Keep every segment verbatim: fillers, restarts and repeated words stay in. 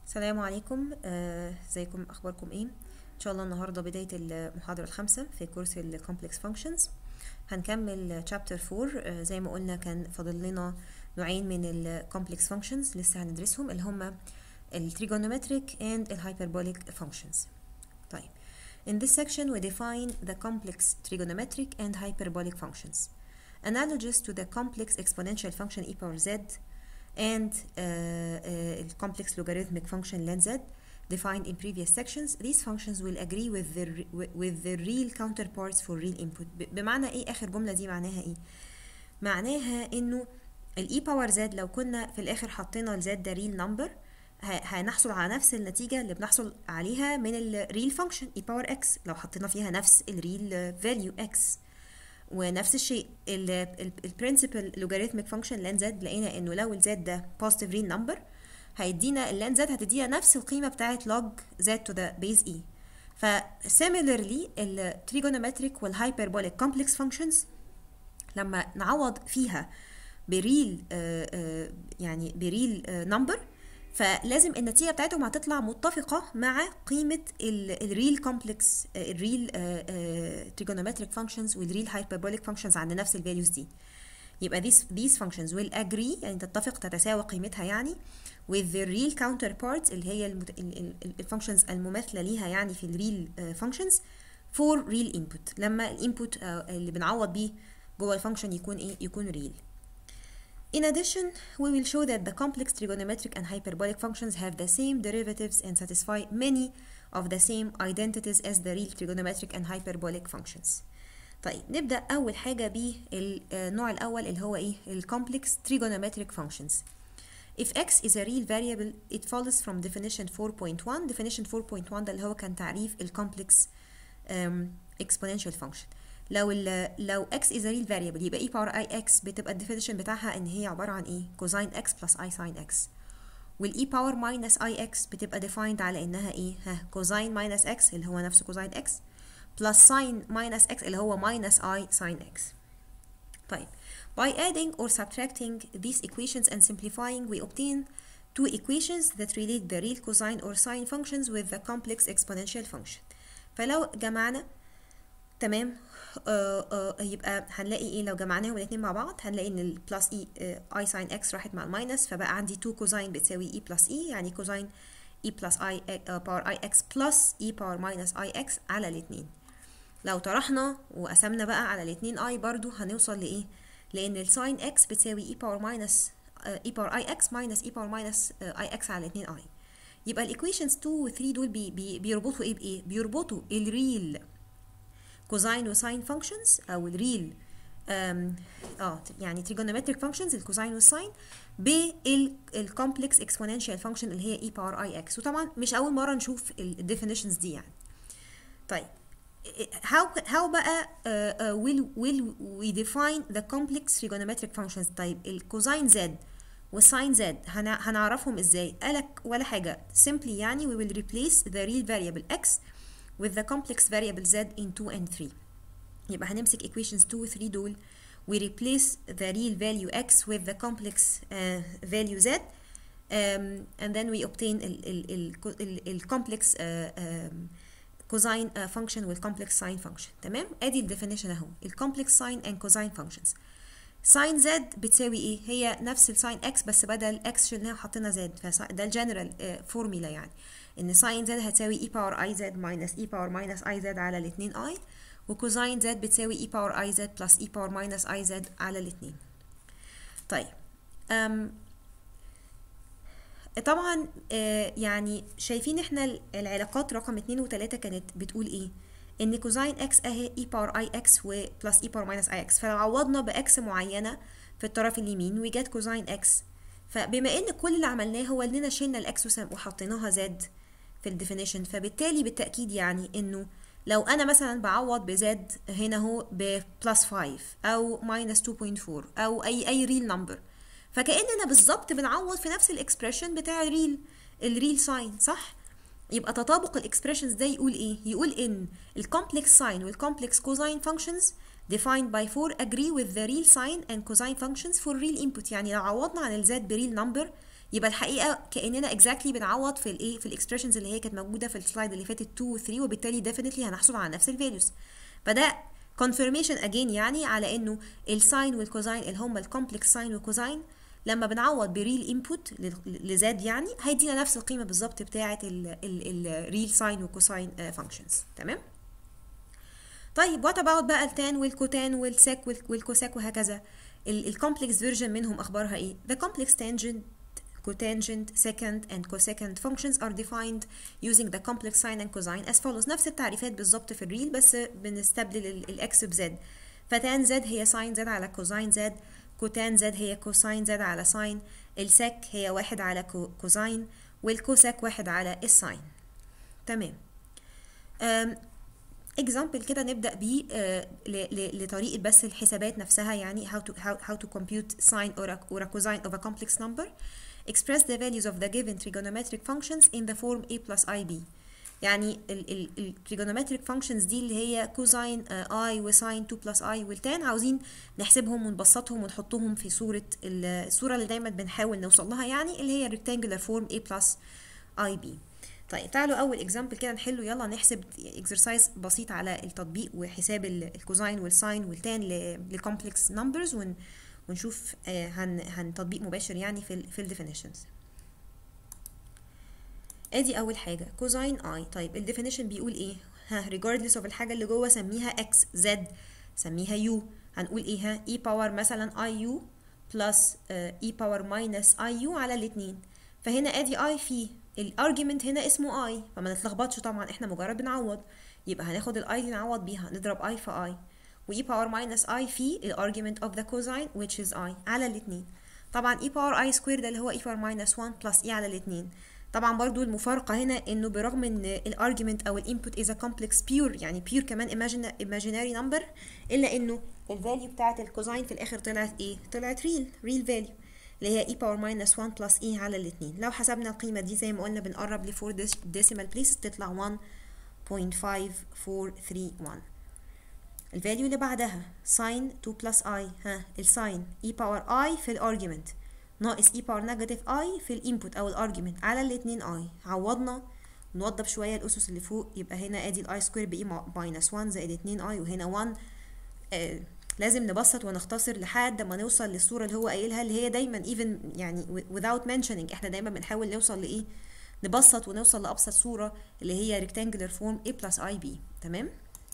السلام عليكم. آه، ازيكم؟ اخباركم ايه؟ ان شاء الله النهارده بدايه المحاضره الخامسه في كورس الكومبلكس فانكشنز. هنكمل شابتر فور. آه، زي ما قلنا كان فاضل لنا نوعين من الكومبلكس فانكشنز لسه هندرسهم، اللي هما التريجونومتريك and الهايبربوليك فانكشنز. طيب in this section we define the complex trigonometric and hyperbolic functions analogous to the complex exponential function e power z and uh, uh, complex logarithmic function ln z defined in previous sections. These functions will agree with the with the real counterparts for real input. بمعنى ايه اخر جمله دي؟ معناها ايه؟ معناها انه الاي باور زد لو كنا في الاخر حطينا الزد ده ريل نمبر هنحصل على نفس النتيجه اللي بنحصل عليها من الريل فانكشن اي باور اكس لو حطينا فيها نفس الريل فاليو اكس. ونفس الشيء البرنسبل لوغاريتميك فانكشن لان زد، لقينا انه لو الزد ده بوزيتيف ريل نمبر هيدينا اللان زد هتدينا نفس القيمه بتاعه log z to the base e. ف similarly التريجونومتريك والهايبربوليك كومبلكس فانكشنز لما نعوض فيها بريل آآ آآ يعني بريل نمبر فلازم النتيجه بتاعتهم هتطلع متفقه مع قيمه الريل كومبلكس الريل تريجونومتريك فانكشنز والريل هايبربوليك فانكشنز عند نفس الفاليوز دي. يبقى these these functions will agree يعني تتفق تتساوى قيمتها يعني with the real counterparts اللي هي الفانكشنز المماثله ليها يعني في الريل functions for real input لما الانبوت اللي بنعوض بيه جوه الفانكشن يكون ايه؟ يكون real. In addition, we will show that the complex trigonometric and hyperbolic functions have the same derivatives and satisfy many of the same identities as the real trigonometric and hyperbolic functions. طيب نبدأ أول حاجة بالنوع الأول اللي هو إيه؟ ال complex trigonometric functions. If x is a real variable, it follows from definition four point one. Definition four point one ده اللي هو كان تعريف ال complex um, exponential function. لو ال لو x is a real variable يبقى e power ix بتبقى الديفينيشن بتاعها ان هي عباره عن ايه؟ cosine x plus i sin x. وال e power minus ix بتبقى defined على انها ايه؟ ها cosine minus x اللي هو نفس cosine x plus sin minus x اللي هو minus i sin x. طيب by adding or subtracting these equations and simplifying we obtain two equations that relate the real cosine or sine functions with the complex exponential function. فلو جمعنا تمام آه آه يبقى هنلاقي ايه؟ لو جمعناهم الاثنين مع بعض هنلاقي ان البلس اي اي ساين اكس راحت مع الماينس، فبقى عندي اتنين كوزاين بتساوي اي بلس اي، يعني كوزاين اي بلس اي باور اي اكس بلس اي باور ماينس اي اكس على الاثنين. لو طرحنا وقسمنا بقى على الاثنين اي برضو هنوصل لايه؟ لان الساين اكس بتساوي اي باور ماينس اي باور اي اكس ماينس اي باور ماينس اي اكس على الاثنين اي. يبقى الايكويشنز اتنين و تلاتة دول بي بي بيربطوا ايه بايه؟ بيربطوا الريل كوزاين وساين فانكشنز او الريل اه يعني تريجونومتريك فانكشنز الكوزاين والساين بالكومبلكس اكسبوننشال فانكشن اللي هي اي باور اي اكس. وطبعا مش اول مره نشوف الديفينيشنز دي يعني. طيب how how بقى uh, uh, will will we define the complex trigonometric functions؟ طيب الكوزاين زد والساين زد هنعرفهم ازاي؟ قالك ولا حاجه simply يعني we will replace the real variable x with the complex variable z in two and three. يبقى هنمسك equations two و three دول we replace the real value x with the complex uh, value z um, and then we obtain ال ال ال ال complex uh, um, cosine uh, function وال complex sine function. تمام؟ ادي ال definition اهو ال complex sine and cosine functions. sin z بتساوي ايه؟ هي نفس ال sin x بس بدل x شلناها وحطينا z، فده الجنرال فورميلا يعني ان ساين زد هتساوي اي باور اي زد ماينس اي باور ماينس اي زد على الاثنين اي، وكوزاين زد بتساوي اي باور اي زد بلس اي باور ماينس اي زد على الاثنين. طيب أم طبعا آه يعني شايفين احنا العلاقات رقم اتنين وتلاتة كانت بتقول ايه؟ ان كوزاين اكس اهي اي باور اي اكس وبلس اي باور ماينس اي اكس، فلو عوضنا باكس معينه في الطرف اليمين وي جت كوزاين اكس، فبما ان كل اللي عملناه هو اننا شلنا الاكس وحطيناها زد في الديفينيشن، فبالتالي بالتأكيد يعني انه لو انا مثلا بعوض بزد هنا اهو ببلس خمسة او ماينس اتنين فاصلة اربعة او اي اي ريل نمبر، فكأننا بالظبط بنعوض في نفس الاكسبريشن بتاع الريل الريل ساين، صح؟ يبقى تطابق الاكسبريشنز ده يقول ايه؟ يقول ان الكومبلكس ساين والكومبلكس كوزاين فانكشنز defined by four agree with the real sine and cosine functions for real input. يعني لو عوضنا عن الزد بريل نمبر يبقى الحقيقه كاننا اكزاكتلي بنعوض في الايه في الاكسبريشنز اللي هي كانت موجوده في السلايد اللي فاتت اتنين و تلاتة، وبالتالي ديفينتلي هنحصل على نفس الفاليوز. فده confirmation again يعني على انه الساين والكوزاين اللي هم الكومبلكس ساين والكوزاين لما بنعوض بريل انبوت لزاد يعني هيدينا نفس القيمه بالظبط بتاعه الريل ساين والكوساين فانكشنز. تمام. طيب وات اباوت بقى التان والكوتان والسيك والكوساك وهكذا، الكومبلكس فيرجن منهم اخبارها ايه؟ The complex tangent, cotangent, secant and cosecant functions are defined using the complex sine and cosine as follows. نفس التعريفات بالظبط في الريل بس بنستبدل الاكس بزد. فتان زد هي ساين زد على كوزاين زد، كوتان زد هي كوساين زد على ساين، السك هي واحد على كوزاين، والكوساك واحد على الساين. تمام. example كده نبدأ بيه uh, لطريقة بس الحسابات نفسها يعني how to how, how to compute sine or a, or a cosine of a complex number. Express the values of the given trigonometric functions in the form a plus ib. يعني ال ال trigonometric functions دي اللي هي cosine uh, i وساين اتنين plus i والتان عاوزين نحسبهم ونبسطهم ونحطهم في صورة الصورة اللي دايما بنحاول نوصل لها يعني اللي هي rectangular form a plus ib. طيب تعالوا اول اكزامبل كده نحله. يلا نحسب اكسرسايز بسيط على التطبيق وحساب الكوزاين والساين والتان لكومبلكس نمبرز ونشوف هن هن تطبيق مباشر يعني في ال في الديفينيشنز. ادي اول حاجه كوزاين اي. طيب الديفينيشن بيقول ايه؟ ها regardless of الحاجه اللي جوه سميها اكس زد سميها يو. هنقول ايه؟ ها اي باور مثلا اي يو بلس اي باور ماينس اي يو على الاثنين. فهنا ادي اي في الارجيومنت هنا اسمه اي فما نتلخبطش طبعا احنا مجرد بنعوض. يبقى هناخد الاي دي نعوض بيها نضرب اي في اي واي باور ماينس اي في الارجيومنت اوف ذا كوزاين which is اي على الاثنين. طبعا اي باور اي سكوير ده اللي هو اي باور ماينس واحد بلس اي على الاثنين. طبعا برضو المفارقه هنا انه برغم ان الارجيومنت او الانبوت از كومبلكس بيور يعني بيور كمان imaginary نمبر الا انه الفاليو بتاعت الكوزاين في الاخر طلعت ايه؟ طلعت ريل ريل فاليو اللي هي e power minus واحد plus e على الاثنين. لو حسبنا القيمة دي زي ما قلنا بنقرب ل four decimal places تطلع one point five four three one. الفاليو اللي بعدها sin two plus i. ها الساين e power i في الارجيومنت ناقص e power negative i في الانبوت او الارجيومنت على الاثنين i. عوضنا نوضب شوية الاسس اللي فوق يبقى هنا ادي الاي سكوير ب e minus one زائد اتنين i وهنا one. آه لازم نبسط ونختصر لحد ما نوصل للصورة اللي هو قايلها اللي هي دايما even يعني without mentioning احنا دايما بنحاول نوصل لايه؟ نبسط ونوصل لأبسط صورة اللي هي rectangular form a plus ib. تمام؟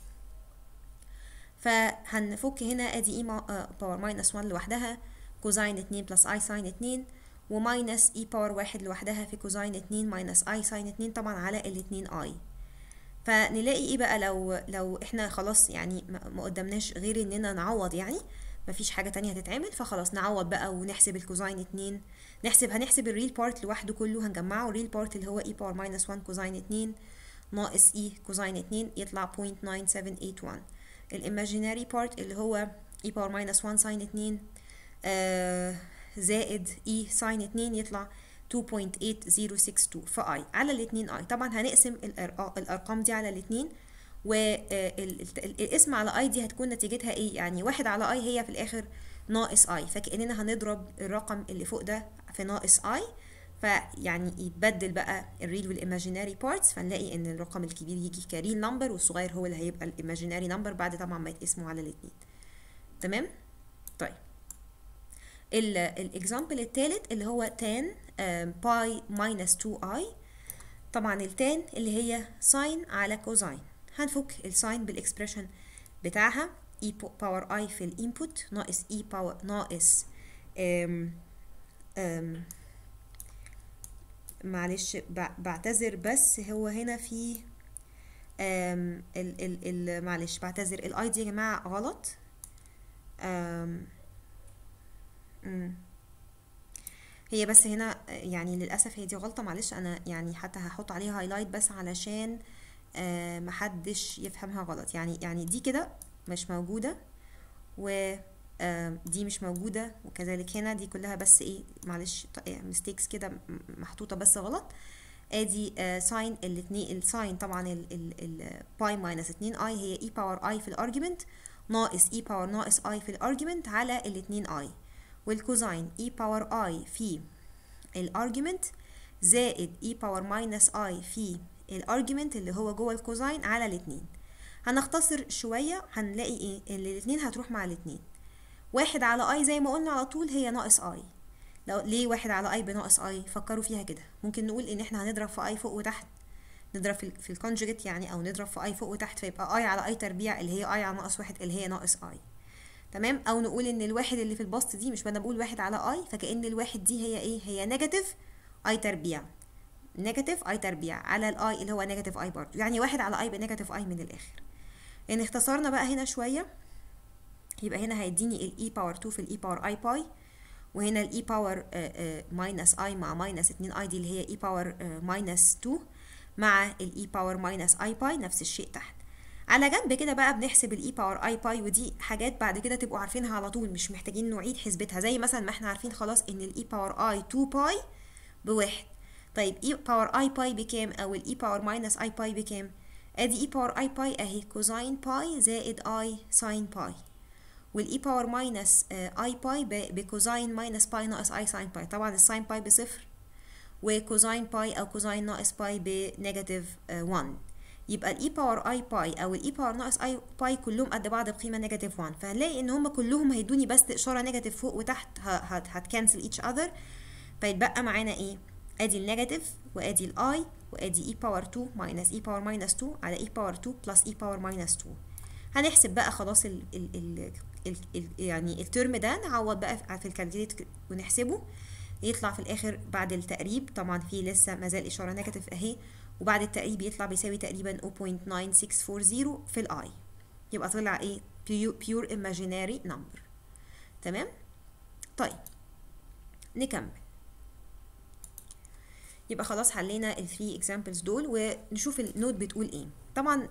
فهنفك هنا ادي e power minus واحد لوحدها كوزاين اتنين plus i ساين اتنين وماينس e power واحد لوحدها في كوزاين اتنين minus i ساين اتنين طبعا على الاتنين i. فنلاقي ايه بقى لو لو احنا خلاص يعني ما قدامناش غير اننا نعوض يعني مفيش حاجه تانية هتتعمل فخلاص نعوض بقى ونحسب الكوزاين اتنين. نحسب هنحسب الريل بارت لوحده كله هنجمعه. الريل بارت اللي هو e باور ماينس واحد كوزاين اتنين ناقص e كوزاين اتنين يطلع صفر فاصلة تسعة سبعة تمانية واحد. الايماجيناري بارت اللي هو e باور ماينس واحد ساين اتنين آه زائد e ساين اتنين يطلع اتنين فاصلة تمانية صفر ستة اتنين في i على الاثنين i. طبعا هنقسم الارقام دي على الاثنين والاسم على i دي هتكون نتيجتها ايه؟ يعني واحد على i هي في الاخر ناقص i فكأننا هنضرب الرقم اللي فوق ده في ناقص i فيعني يتبدل بقى الريل والايماجيناري بارتس فنلاقي ان الرقم الكبير يجي كريل نمبر والصغير هو اللي هيبقى الايماجيناري نمبر بعد طبعا ما يتقسموا على الاثنين. تمام؟ طيب الاكزامبل الثالث اللي هو tan باي ماينس اتنين i. طبعا التان اللي هي ساين على كوزاين. هنفك الساين بالاكسبريشن بتاعها e باور i في الانبوت ناقص e باور ناقص ام ام معلش بعتذر بس هو هنا في ام ال ال ال معلش بعتذر الاي دي يا جماعه غلط. ام امم هي بس هنا يعني للاسف هي دي غلطه معلش انا يعني حتى هحط عليها هايلايت بس علشان آه محدش يفهمها غلط. يعني يعني دي كده مش موجوده و آه دي مش موجوده وكذلك هنا دي كلها بس ايه معلش ميستيكس كده محطوطه بس غلط. ادي آه ساين الاثنين الساين طبعا الباي ماينس اتنين اي هي اي باور اي في الارجيومنت ناقص اي باور ناقص اي في الارجيومنت على الاثنين اي والكوزاين e باور i في الارجيومنت زائد e باور ماينس i في الارجيومنت اللي هو جوه الكوزاين على الاتنين. هنختصر شوية هنلاقي ايه ان الاتنين هتروح مع الاتنين. واحد على i زي ما قلنا على طول هي ناقص i. لو ليه واحد على i بناقص i؟ فكروا فيها كده. ممكن نقول ان احنا هنضرب في i فوق وتحت، نضرب في, في الكونجوجيت يعني، او نضرب في i فوق وتحت فيبقى i على i تربيع اللي هي i على ناقص واحد اللي هي ناقص i. تمام. او نقول ان الواحد اللي في البسط دي، مش انا بقول واحد على i، فكأن الواحد دي هي ايه؟ هي نيجاتيف i تربيع، نيجاتيف i تربيع على الاي اللي هو نيجاتيف i برضه، يعني واحد على i بنيجاتيف i من الاخر. ان اختصرنا بقى هنا شويه يبقى هنا هيديني الاي باور اتنين في الاي باور اي باي، وهنا الاي باور ماينس اي مع ماينس اتنين اي دي اللي هي اي باور ماينس اتنين مع الاي باور ماينس اي باي نفس الشيء تحت. على جنب كده بقى بنحسب الاي باور اي باي، ودي حاجات بعد كده تبقوا عارفينها على طول، مش محتاجين نعيد حسبتها. زي مثلا ما احنا عارفين خلاص ان الاي باور اي اتنين باي بواحد. طيب اي باور اي باي بكام؟ او الاي باور ماينس اي باي بكام؟ ادي اي باور اي باي اهي كوزاين باي زائد اي ساين باي، والاي باور ماينس اي باي بكوزاين ماينس باي ناقص اي ساين باي. طبعا الساين باي بصفر، وكوزاين باي او كوزاين ناقص باي بنيجاتيف واحد. يبقى الاي باور اي باي او الاي باور ناقص اي باي كلهم قد بعض بقيمه نيجاتيف واحد، فهنلاقي ان هم كلهم هيدوني بس اشاره نيجاتيف فوق وتحت هتكنسل ايتش اذر، فيتبقى معانا ايه؟ ادي النيجاتيف وادي الاي وادي اي باور اتنين ماينس اي باور ماينس اتنين على اي باور اتنين بلس اي باور ماينس اتنين. هنحسب بقى خلاص ال ال ال ال ال يعني الترم ده، نعوض بقى في الكالكوليت ونحسبه، يطلع في الاخر بعد التقريب، طبعا في لسه مازال اشاره نيجاتيف اهي، وبعد التقريب يطلع بيساوي تقريبا صفر فاصلة تسعة ستة أربعة صفر في الاي. يبقى طلع ايه؟ pure imaginary number. تمام. طيب نكمل. يبقى خلاص حلينا ال three examples دول، ونشوف النوت بتقول ايه. طبعا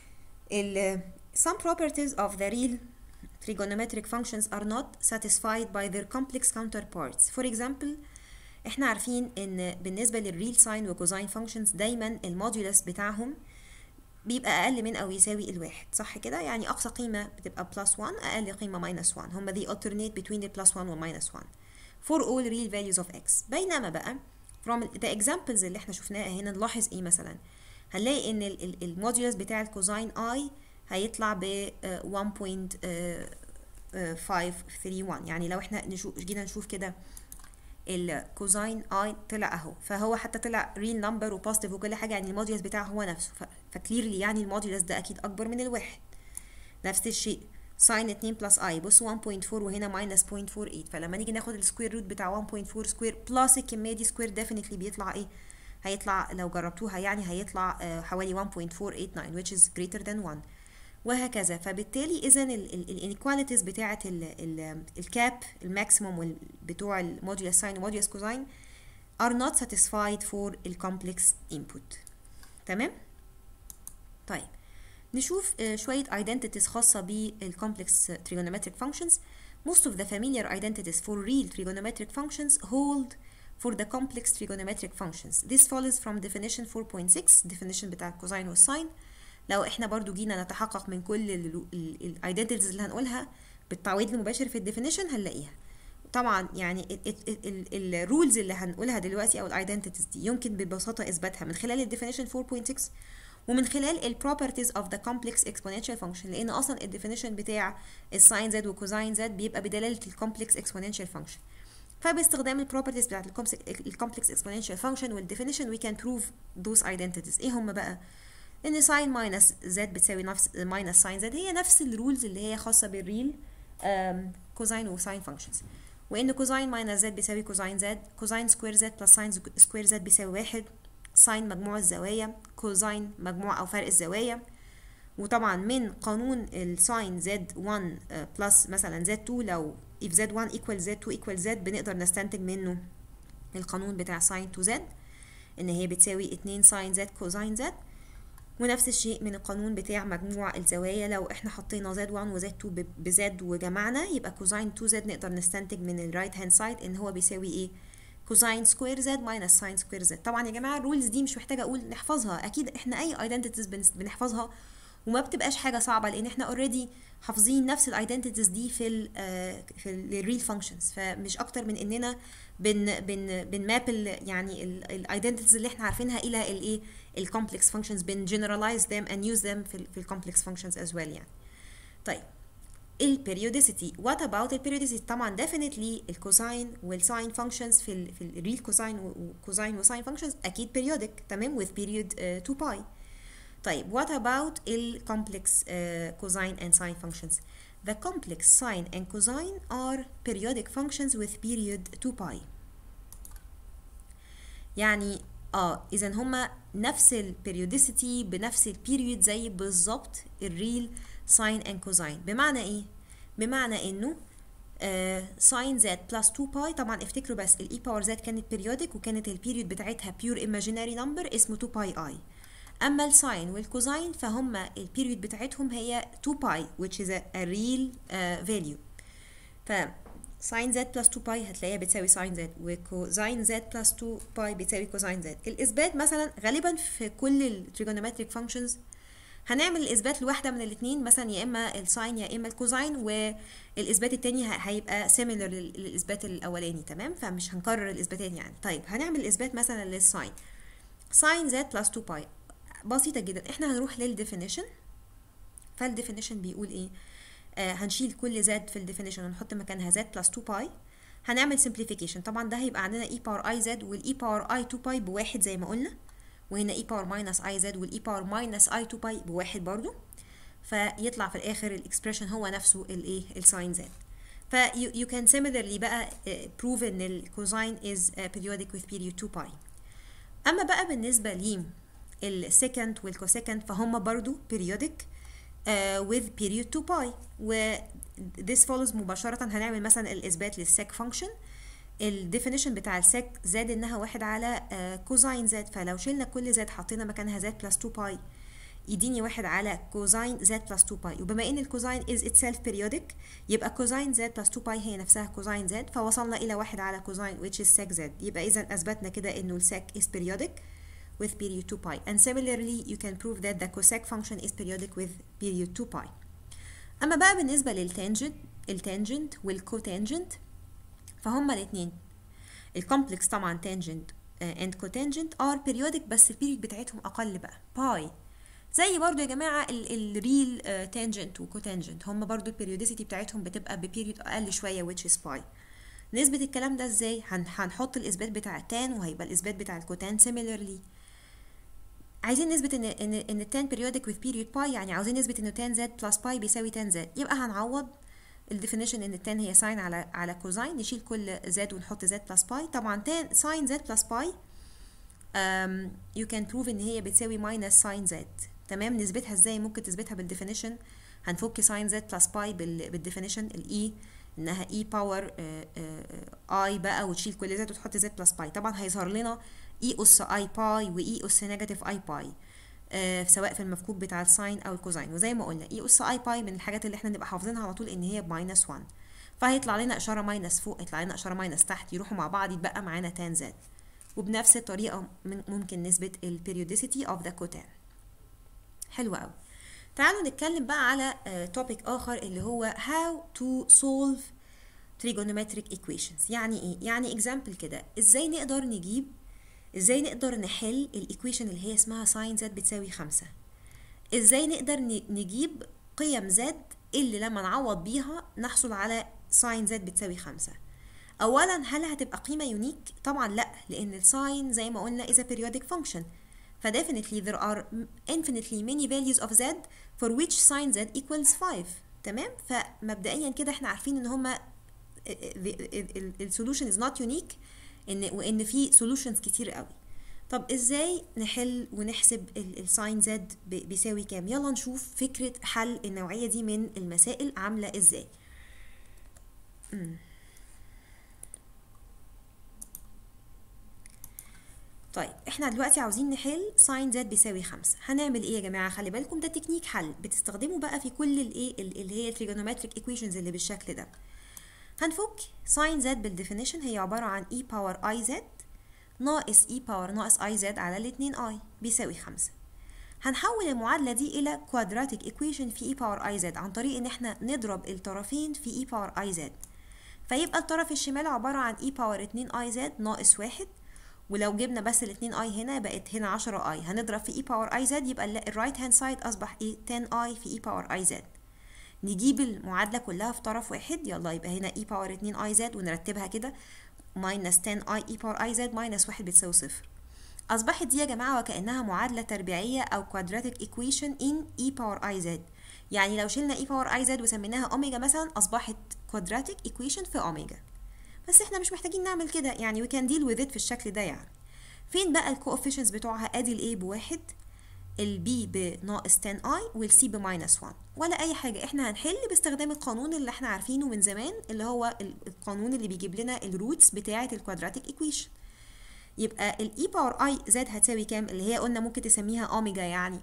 ال some properties of the real trigonometric functions are not satisfied by their complex counterparts. For example احنا عارفين ان بالنسبة للريل ساين وكوزاين فانكشنز دايما المودولس بتاعهم بيبقى اقل من او يساوي الواحد، صح كده؟ يعني اقصى قيمة بتبقى بلس واحد، اقل قيمة ماينس واحد، هما they alternate between the plus one والماينس واحد for all real values of x. بينما بقى from the examples اللي احنا شفناها هنا نلاحظ ايه مثلا؟ هنلاقي ان المودولس بتاع الكوزاين i هيطلع ب واحد فاصلة خمسة ثلاثة واحد. يعني لو احنا نشوف جينا نشوف كده الكوزاين اي طلع اهو، فهو حتى طلع ريل نمبر وبوزيتيف وكل حاجه، يعني المودولس بتاعه هو نفسه، فكليرلي يعني المودولس ده اكيد اكبر من الواحد. نفس الشيء ساين اتنين بلس اي، بصوا واحد فاصلة أربعة وهنا ماينس صفر فاصلة أربعة وثمانين، فلما نيجي ناخد السكوير روت بتاع واحد فاصلة أربعة سكوير بلس الكميه دي سكوير ديفينتلي بيطلع ايه؟ هيطلع لو جربتوها يعني هيطلع حوالي واحد فاصلة أربعة تمانية which is greater than واحد، وهكذا. فبالتالي اذا الانيكواليتيز بتاعه الكاب الماكسيموم بتوع المودولس ساين ومودولس كوزاين are not satisfied for الكومبلكس input. تمام. طيب نشوف شويه identities خاصه بالكومبلكس trigonometric functions. Most of the familiar identities for real trigonometric functions hold for the complex trigonometric functions. This follows from definition four point six, definition بتاع الكوزاين والساين. لو احنا برضو جينا نتحقق من كل الايدنتيتيز اللي هنقولها بالتعويض المباشر في الديفينيشن هنلاقيها. طبعا يعني الرولز اللي هنقولها دلوقتي او الايدنتيتيز دي يمكن ببساطه اثباتها من خلال الديفينيشن four point six ومن خلال البروبرتيز اوف ذا كومبلكس اكسبوننشال فانكشن، لان اصلا الديفينيشن بتاع الساين زد والكوزاين زد بيبقى بدلاله الكومبلكس اكسبوننشال فانكشن. فباستخدام البروبرتيز بتاعت الكومبلكس اكسبوننشال فانكشن والديفينيشن وي كان بروف دوز ايدنتيتيز. ايه هم بقى؟ ان ساين ماينس زد بتساوي نفس ماينس ساين زد، هي نفس الرولز اللي هي خاصه بالريل كوزاين وساين فانكشنز. وان كوزاين ماينس زد بيساوي كوزاين زد، كوزاين سكوير زد بلس ساين سكوير زد بيساوي واحد، ساين مجموع الزوايا، كوزاين مجموع او فرق الزوايا. وطبعا من قانون الساين زد واحد بلس مثلا زد اتنين، لو if زد واحد equal زد اتنين equal زد بنقدر نستنتج منه القانون بتاع ساين اتنين زد ان هي بتساوي اتنين ساين زد كوزاين زد. ونفس الشيء من القانون بتاع مجموع الزوايا، لو احنا حطينا زد واحد وزد اتنين بزد وجمعنا يبقى كوزاين اتنين زد نقدر نستنتج من الرايت هاند سايد ان هو بيساوي ايه؟ كوزاين سكوير زد ماينس ساين سكوير زد. طبعا يا جماعه الرولز دي مش محتاجه اقول نحفظها، اكيد احنا اي ايدنتيتيز بنحفظها وما بتبقاش حاجه صعبه لان احنا اوريدي حافظين نفس الايدنتيتيز دي في ال في الريل فانكشنز، فمش اكتر من اننا بن بن بنماب يعني الايدنتيتيز اللي احنا عارفينها الى الايه الكومبلكس فانكشنز، بن generalize them and use them في في الكومبلكس فانكشنز as well يعني. طيب البيريوديسيتي، وات اباوت البيريوديسيتي؟ طبعا ديفينتلي الكوساين والساين فانكشنز في ال في الريل كوساين وكوساين وساين فانكشنز اكيد periodic تمام with period uh, two pi. طيب what about ال complex uh, cosine and sine functions? The complex sine and cosine are periodic functions with period two pi. يعني اه اذا هما نفس ال periodicity بنفس ال period زي بالظبط الريل sine and cosine. بمعنى ايه؟ بمعنى انه ساين زد بلس two باي، طبعا افتكروا بس الاي باور زد كانت periodic وكانت البيريود بتاعتها pure imaginary number اسمه two باي اي. اما الساين والكوزاين فهم البيريود بتاعتهم هي two باي which is a, a real uh, value. ف ساين زد بلس two باي هتلاقيها بتساوي ساين زد، وكوزاين زد بلس two باي بتساوي كوزاين زد. الاثبات مثلا غالبا في كل التريجونومتريك فانكشنز هنعمل الاثبات لواحده من الاثنين، مثلا يا اما الساين يا اما الكوزاين، والاثبات الثاني هيبقى سيميلر للاثبات الاولاني تمام، فمش هنكرر الاثباتات يعني. طيب هنعمل الاثبات مثلا للساين، ساين زد بلس two باي بسيطه جدا. احنا هنروح للديفينيشن، فالديفينيشن بيقول ايه؟ آه هنشيل كل زد في الديفينيشن ونحط مكانها زد بلس two باي. هنعمل simplification، طبعا ده هيبقى عندنا e باور i z والاي باور i two باي بواحد زي ما قلنا، وهنا e باور ماينس i z والاي باور ماينس i two باي بواحد برضو، فيطلع في الاخر الاكسبريشن هو نفسه الايه الساين زد. ف you, you can similarly بقى uh, prove ان الكوزاين is uh, periodic with period two باي. اما بقى بالنسبه لي السكند والكوسكند فهم برضو periodic uh, with period two باي، و this follows مباشرة هنعمل مثلا الإثبات للسec function. الديفينيشن بتاع السec زاد إنها واحد على كوزاين uh, زد، فلو شلنا كل زد حطينا مكانها زد بلس two باي يديني واحد على كوزاين زد بلس two باي. وبما إن الكوزاين is itself periodic يبقى كوزاين زد بلس two باي هي نفسها كوزاين زد، فوصلنا إلى واحد على كوزاين which is sec زد. يبقى إذا أثبتنا كده إنه السec is periodic with period two pi, and similarly you can prove that the cosec function is periodic with period two pi. اما بقى بالنسبه للتانجنت التانجنت والكوتانجنت فهما الاثنين الكومبلكس طبعا تانجنت and cotangent are periodic بس البيريود بتاعتهم اقل بقى باي، زي برضو يا جماعه الريل تانجنت وكوتانجنت هما برضو البيريوديسيتي بتاعتهم بتبقى ببيريود اقل شويه which is pi. نثبت الكلام ده ازاي؟ هنحط الاثبات بتاع التان وهيبقى الاثبات بتاع الكوتان similarly. عايزين نثبت ان ان ان التان periodic with period باي، يعني عاوزين نثبت انه تان زد بلس باي بيساوي تان زد، يبقى هنعوض الديفينيشن ان التان هي ساين على على كوزاين، نشيل كل زد ونحط زد بلس باي. طبعا تان ساين زد بلس باي يو كان بروف ان هي بتساوي ماينس ساين زد تمام. نثبتها ازاي؟ ممكن تثبتها بالديفينيشن، هنفك ساين زد بلس باي بالديفينيشن الاي انها اي باور اي بقى، وتشيل كل زد وتحط زد بلس باي. طبعا هيظهر لنا اي اس اي باي واي اس نيجاتيف اي باي آه سواء في المفكوك بتاع الساين او الكوزاين. وزي ما قلنا اي اس اي باي من الحاجات اللي احنا نبقى حافظينها على طول ان هي بماينس واحد، فهيطلع لنا اشاره ماينس فوق يطلع لنا اشاره ماينس تحت، يروحوا مع بعض يتبقى معانا تان زد. وبنفس الطريقه ممكن نثبت البيريوديسيتي اوف ذا كوتان. حلو قوي. تعالوا نتكلم بقى على توبيك uh, اخر اللي هو how to solve trigonometric equations. يعني ايه؟ يعني example كده، ازاي نقدر نجيب ازاي نقدر نحل الايكويشن اللي هي اسمها ساين زد بتساوي خمسة. ازاي نقدر نجيب قيم زد اللي لما نعوض بيها نحصل على ساين زد بتساوي خمسة. اولا هل هتبقى قيمه يونيك؟ طبعا لا، لان الساين زي ما قلنا is a periodic function، ف definitely there are infinitely many values of z for which sin z equals five تمام. فمبدئيا كده احنا عارفين ان هما ال solution is not unique، ان وان في solutions كتير قوي. طب ازاي نحل ونحسب الساين زد بيساوي كام؟ يلا نشوف فكره حل النوعيه دي من المسائل عامله ازاي. امم طيب احنا دلوقتي عاوزين نحل ساين زد بيساوي خمسة. هنعمل ايه يا جماعه؟ خلي بالكم ده تكنيك حل بتستخدمه بقى في كل الايه اللي هي التريجونومتريك ايكويشنز اللي بالشكل ده. هنفك ساين زد بالديفينيشن هي عباره عن اي باور اي زد ناقص اي باور ناقص اي زد على الاتنين اي بيساوي خمسة. هنحول المعادلة دي إلى quadratic equation في e power i z عن طريق إن احنا نضرب الطرفين في e power i z. فيبقى الطرف الشمال عبارة عن e power اتنين i z ناقص واحد، ولو جبنا بس الاتنين i هنا بقت هنا عشرة i، هنضرب في e power i z يبقى ال right hand side أصبح ايه عشرة i في e power i z. نجيب المعادلة كلها في طرف واحد، يلا يبقى هنا e power اتنين i z ونرتبها كده minus عشرة i e power i z minus واحد بتساوي صفر. أصبحت دي يا جماعة وكأنها معادلة تربيعية أو quadratic equation in e power i z. يعني لو شلنا e power i z وسميناها أوميجا مثلا أصبحت quadratic equation في أوميجا. بس احنا مش محتاجين نعمل كده، يعني we can deal with it في الشكل ده. يعني فين بقى الكوفيشنز بتوعها؟ ادي ال A بواحد، ال B بناقص عشرة i وال C بماينس واحد، ولا أي حاجة. احنا هنحل باستخدام القانون اللي احنا عارفينه من زمان، اللي هو القانون اللي بيجيب لنا الروتس بتاعة الكوادراتيك equation. يبقى ال e power i z هتساوي كام؟ اللي هي قلنا ممكن تسميها اوميجا، يعني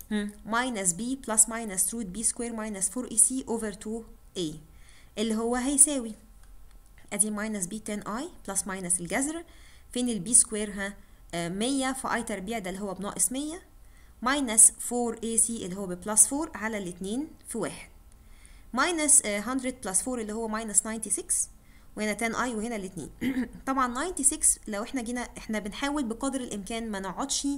minus b plus minus root b square minus four e c over two a، اللي هو هيساوي ادي minus b عشرة i plus minus الجذر، فين ال b square؟ ها آه مية في i تربيع ده اللي هو بناقص مية minus four a c اللي هو ببلس فور على الاتنين في واحد، minus آه مية plus four اللي هو minus ستة وتسعين، وهنا عشرة i وهنا الاثنين. طبعا ستة وتسعين لو احنا جينا احنا بنحاول بقدر الامكان ما نقعدش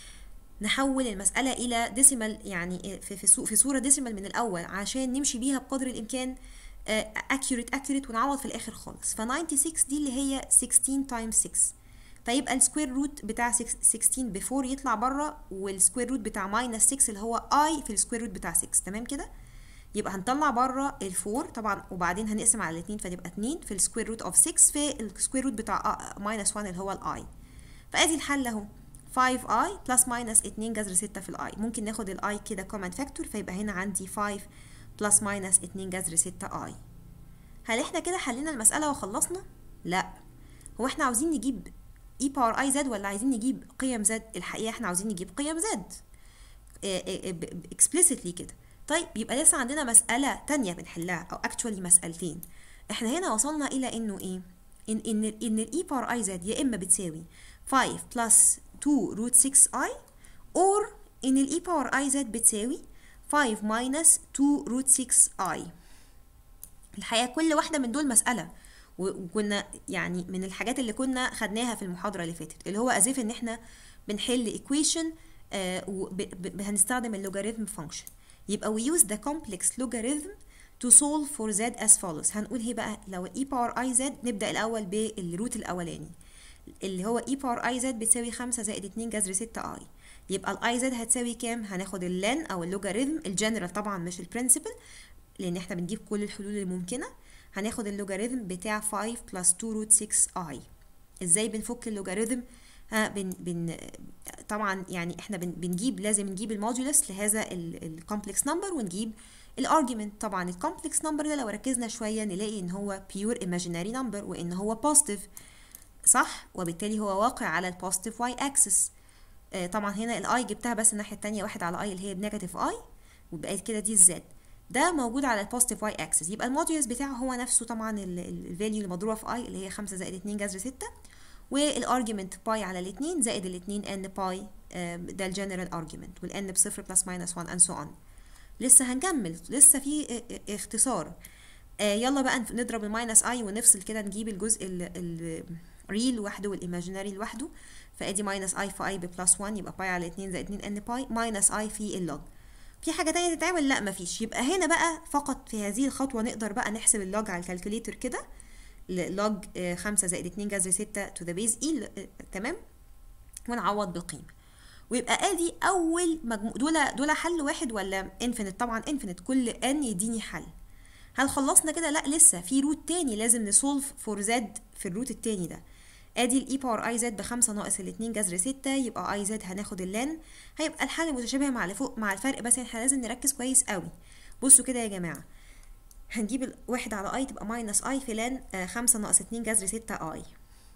نحول المساله الى ديسيمال، يعني في في, في صوره ديسيمال من الاول عشان نمشي بيها بقدر الامكان اكيوريت اكيوريت ونعوض في الاخر خالص. ف ستة وتسعين دي اللي هي ستاشر تايمز ستة، فيبقى السكوير روت بتاع ستاشر ب أربعة يطلع بره، والسكوير روت بتاع ماينس ستة اللي هو i في السكوير روت بتاع ستة. تمام كده؟ يبقى هنطلع بره الفور طبعا، وبعدين هنقسم على الاثنين فتبقى اتنين في السكوير روت اوف ستة في السكوير روت بتاع ماينس واحد اللي هو الاي. فادي الحل اهو خمسة i بلس ماينس اتنين جذر ستة في الاي. ممكن ناخد الاي كده كومن فاكتور، فيبقى هنا عندي خمسة بلس ماينس اتنين جذر ستة اي. هل احنا كده حلينا المساله وخلصنا؟ لا، هو احنا عاوزين نجيب e power i z ولا عايزين نجيب قيم z؟ الحقيقه احنا عاوزين نجيب قيم z explicitly كده. طيب يبقى لسه عندنا مسألة تانية بنحلها، أو actually مسألتين. احنا هنا وصلنا إلى إنه إيه؟ إن إن إن ال e power i z يا إما بتساوي خمسة plus two root six i، or إن ال e power i z بتساوي خمسة minus two root six i. الحقيقة كل واحدة من دول مسألة، وكنا يعني من الحاجات اللي كنا خدناها في المحاضرة اللي فاتت، اللي هو أزيف إن إحنا بنحل equation آه وهنستخدم اللوغاريتم فانكشن. يبقى we use the complex logarithm to solve for z as follows. هنقول هي بقى لو e power i z نبدأ الأول بالروت الأولاني اللي هو e power i z بتساوي خمسة زائد اتنين جذر ستة i. يبقى ال i z هتساوي كام؟ هناخد اللن أو اللوغاريتم الجنرال طبعا مش البرنسبل، لأن احنا بنجيب كل الحلول الممكنة. هناخد اللوغاريتم بتاع خمسة plus two root six i. ازاي بنفك اللوغاريتم؟ ها بن بن طبعا يعني احنا بن بنجيب لازم نجيب المودولس لهذا الكومبلكس نمبر ونجيب الارجيومنت. طبعا الكومبلكس نمبر ده لو ركزنا شويه نلاقي ان هو بيور ايماجيناري نمبر وان هو بوزيتيف، صح؟ وبالتالي هو واقع على البوزيتيف واي اكسس. آه طبعا هنا الاي جبتها بس الناحيه الثانيه واحد على اي اللي هي بنيجاتيف اي، وبقت كده دي الزد ده موجود على البوزيتيف واي اكسس. يبقى المودولس بتاعه هو نفسه طبعا الفاليو اللي مضروبه في اي اللي هي خمسة زائد اتنين جذر ستة، والارجيومنت باي على الاثنين زائد الاثنين ان باي، ده الجنرال ارجيومنت، والان بصفر بلس ماينس واحد and so on. لسه هنكمل، لسه في اختصار. آه يلا بقى نضرب الماينس اي ونفصل كده، نجيب الجزء الريل لوحده والايماجيناري لوحده. فادي ماينس اي في اي بلس واحد يبقى باي على اثنين زائد اتنين ان باي ماينس اي في اللوج. في حاجه تانية تتعمل؟ لا مفيش. يبقى هنا بقى فقط في هذه الخطوه نقدر بقى نحسب اللوج على الكالكوليتر كده، لوج خمسة زائد اتنين جذر ستة to the base e. تمام؟ ونعوض بالقيمة، ويبقى ادي اول مجموع. دول دول حل واحد ولا انفينيت؟ طبعا انفينيت، كل ان يديني حل. هل خلصنا كده؟ لا لسه في روت تاني لازم نسولف فور زد في الروت التاني ده. ادي الاي باور اي زد بخمسة ناقص الاتنين جذر ستة، يبقى اي زد هناخد اللان. هيبقى الحل متشابه مع اللي فوق مع الفرق، بس احنا لازم نركز كويس قوي. بصوا كده يا جماعه، هنجيب الواحد على اي تبقى ماينس اي في لان آه خمسة ناقص اتنين جذر ستة اي.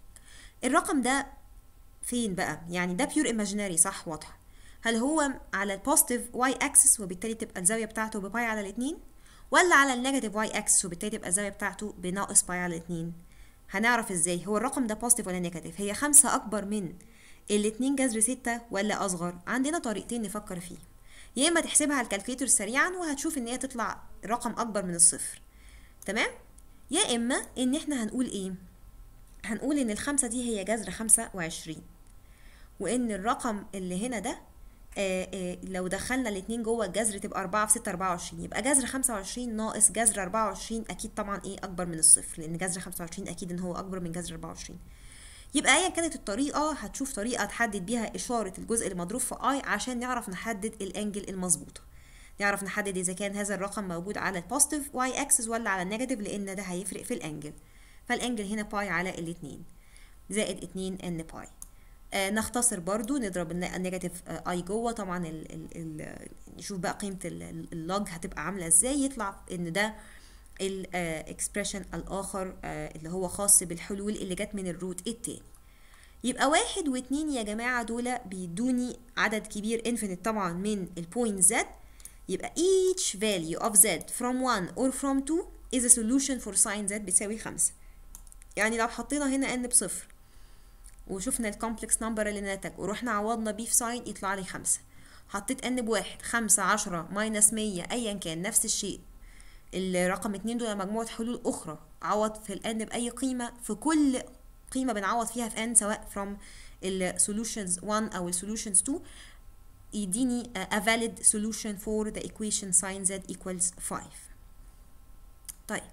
الرقم ده فين بقى؟ يعني ده بيور ايماجيناري صح؟ واضحه. هل هو على البوزيتيف واي اكسس وبالتالي تبقى الزاويه بتاعته بباي على الاتنين، ولا على النيجاتيف واي اكسس وبالتالي تبقى الزاويه بتاعته بناقص باي على الاتنين؟ هنعرف ازاي هو الرقم ده بوزيتيف ولا نيجاتيف؟ هي خمسة اكبر من الاتنين جذر ستة ولا اصغر؟ عندنا طريقتين نفكر فيه. يا اما تحسبها على الكالكوليتر سريعا وهتشوف ان هي تطلع رقم اكبر من الصفر، تمام؟ يا اما ان احنا هنقول ايه، هنقول ان الخمسة دي هي جذر خمسة وعشرين، وان الرقم اللي هنا ده آآ آآ لو دخلنا الاتنين جوه الجذر تبقى اربعة في ستة اربعة وعشرين، يبقى جذر خمسة وعشرين ناقص جذر اربعة وعشرين اكيد طبعا ايه اكبر من الصفر، لان جذر خمسة وعشرين اكيد ان هو اكبر من جذر اربعة وعشرين. يبقى ايا كانت الطريقه هتشوف طريقه تحدد بيها اشاره الجزء اللي مضروب في اي عشان نعرف نحدد الانجل المظبوطه، نعرف نحدد اذا كان هذا الرقم موجود على البوزيتيف واي اكسس ولا على النيجاتيف، لان ده هيفرق في الانجل. فالانجل هنا باي على الاتنين زائد اتنين ان باي. آه نختصر برضو نضرب النيجاتيف آه اي جوه، طبعا ال ال ال نشوف بقى قيمه اللوج هتبقى عامله ازاي، يطلع ان ده الاكسبريشن الاخر آه اللي هو خاص بالحلول اللي جت من الروت التاني. يبقى واحد واتنين يا جماعه دول بيدوني عدد كبير انفينيت طبعا من البوينت z، يبقى each value of z from one or from two is a solution for sin z بتساوي خمسة. يعني لو حطينا هنا n بصفر وشفنا الكومبلكس نمبر اللي ناتج ورحنا عوضنا بيه في ساين يطلع لي خمسة، حطيت n بواحد خمسة عشرة ماينس مية ايا كان نفس الشيء، الرقم اتنين دول مجموعة حلول اخرى، عوض في ال n باي قيمة، في كل قيمة بنعوض فيها في n سواء from ال solutions one او ال solutions two يديني a valid solution for the equation sin z equals five. طيب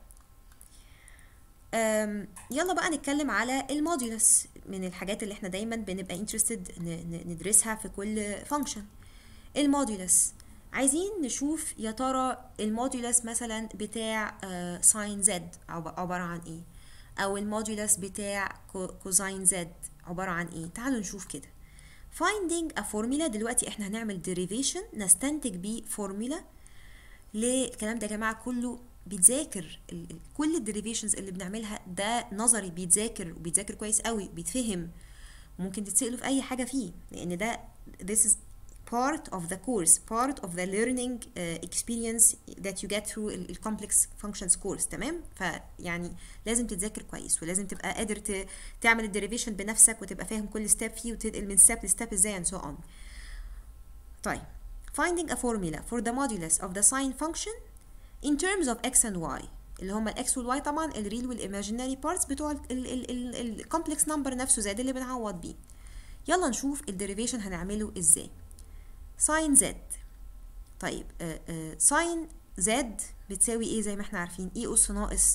أم يلا بقى نتكلم على المودولس، من الحاجات اللي احنا دايما بنبقى interested ندرسها في كل function. المودولس عايزين نشوف يا ترى المودولس مثلا بتاع ساين زد عبارة عن ايه، او المودولس بتاع كوزين زد عبارة عن ايه. تعالوا نشوف كده. finding a formula، دلوقتي احنا هنعمل derivation نستنتج بيه فورمولا. ليه الكلام ده يا جماعة؟ كله بيتذاكر، كل الديريفيشنز اللي بنعملها ده نظري بيتذاكر وبيتذاكر كويس قوي، بيتفهم، ممكن تتسألوا في اي حاجة فيه، لان ده this is part of the course, part of the learning uh, experience that you get through ال complex functions course. تمام؟ فيعني لازم تتذاكر كويس، ولازم تبقى قادر تعمل الديريفيشن بنفسك وتبقى فاهم كل ستيب فيه وتنقل من ستيب لستيب ازاي and so on. طيب finding a formula for the modulus of the sine function in terms of x and y، اللي هما الاكس والواي طبعا الريل والايماجيناري بارتس بتوع الكومبلكس نمبر نفسه زي ده اللي بنعوض بيه. يلا نشوف الديريفيشن هنعمله ازاي. ساين زد، طيب ساين زد بتساوي ايه زي ما احنا عارفين؟ اي اس ناقص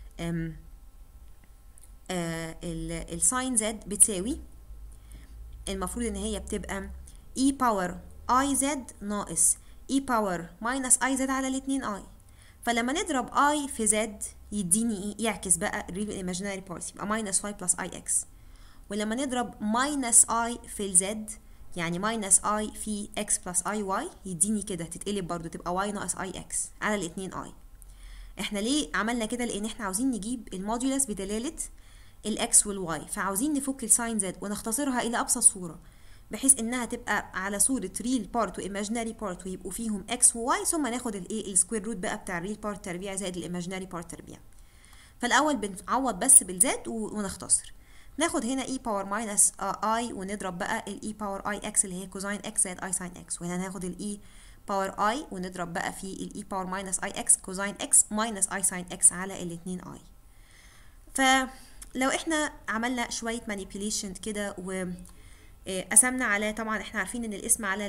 الساين زد بتساوي، المفروض ان هي بتبقى اي باور اي زد ناقص اي باور ماينس اي زد على الاتنين اي. فلما نضرب اي في زد يديني ايه؟ يعكس بقى الريل والايماجيناري بارتس، يبقى ماينس واي بلس اي اكس. ولما نضرب ماينس اي في الزد يعني ماينس اي في اكس بلس اي واي يديني كده، تتقلب برضو تبقى واي ناقص اي اكس على الاتنين اي. احنا ليه عملنا كده؟ لان احنا عاوزين نجيب المودولس بدلالة الاكس والواي، فعاوزين نفك الساين زد ونختصرها الى ابسط صورة، بحيث انها تبقى على صورة ريل بارت وايماجيناري بارت ويبقوا فيهم اكس وواي، ثم ناخد الايه السكوير روت بقى بتاع الريل بارت تربيع زائد الايماجيناري بارت تربيع. فالاول بنعوض بس بالزد ونختصر، ناخد هنا اي باور ماينس اي ونضرب بقى الاي باور اي اكس اللي هي كوزين اكس زائد اي ساين اكس، وهنا ناخد الاي باور اي ونضرب بقى في الاي باور ماينس اي اكس كوزين اكس ماينس اي ساين اكس على الاتنين اي. فلو احنا عملنا شويه مانيبيوليشن كده وقسمنا على، طبعا احنا عارفين ان الاسم على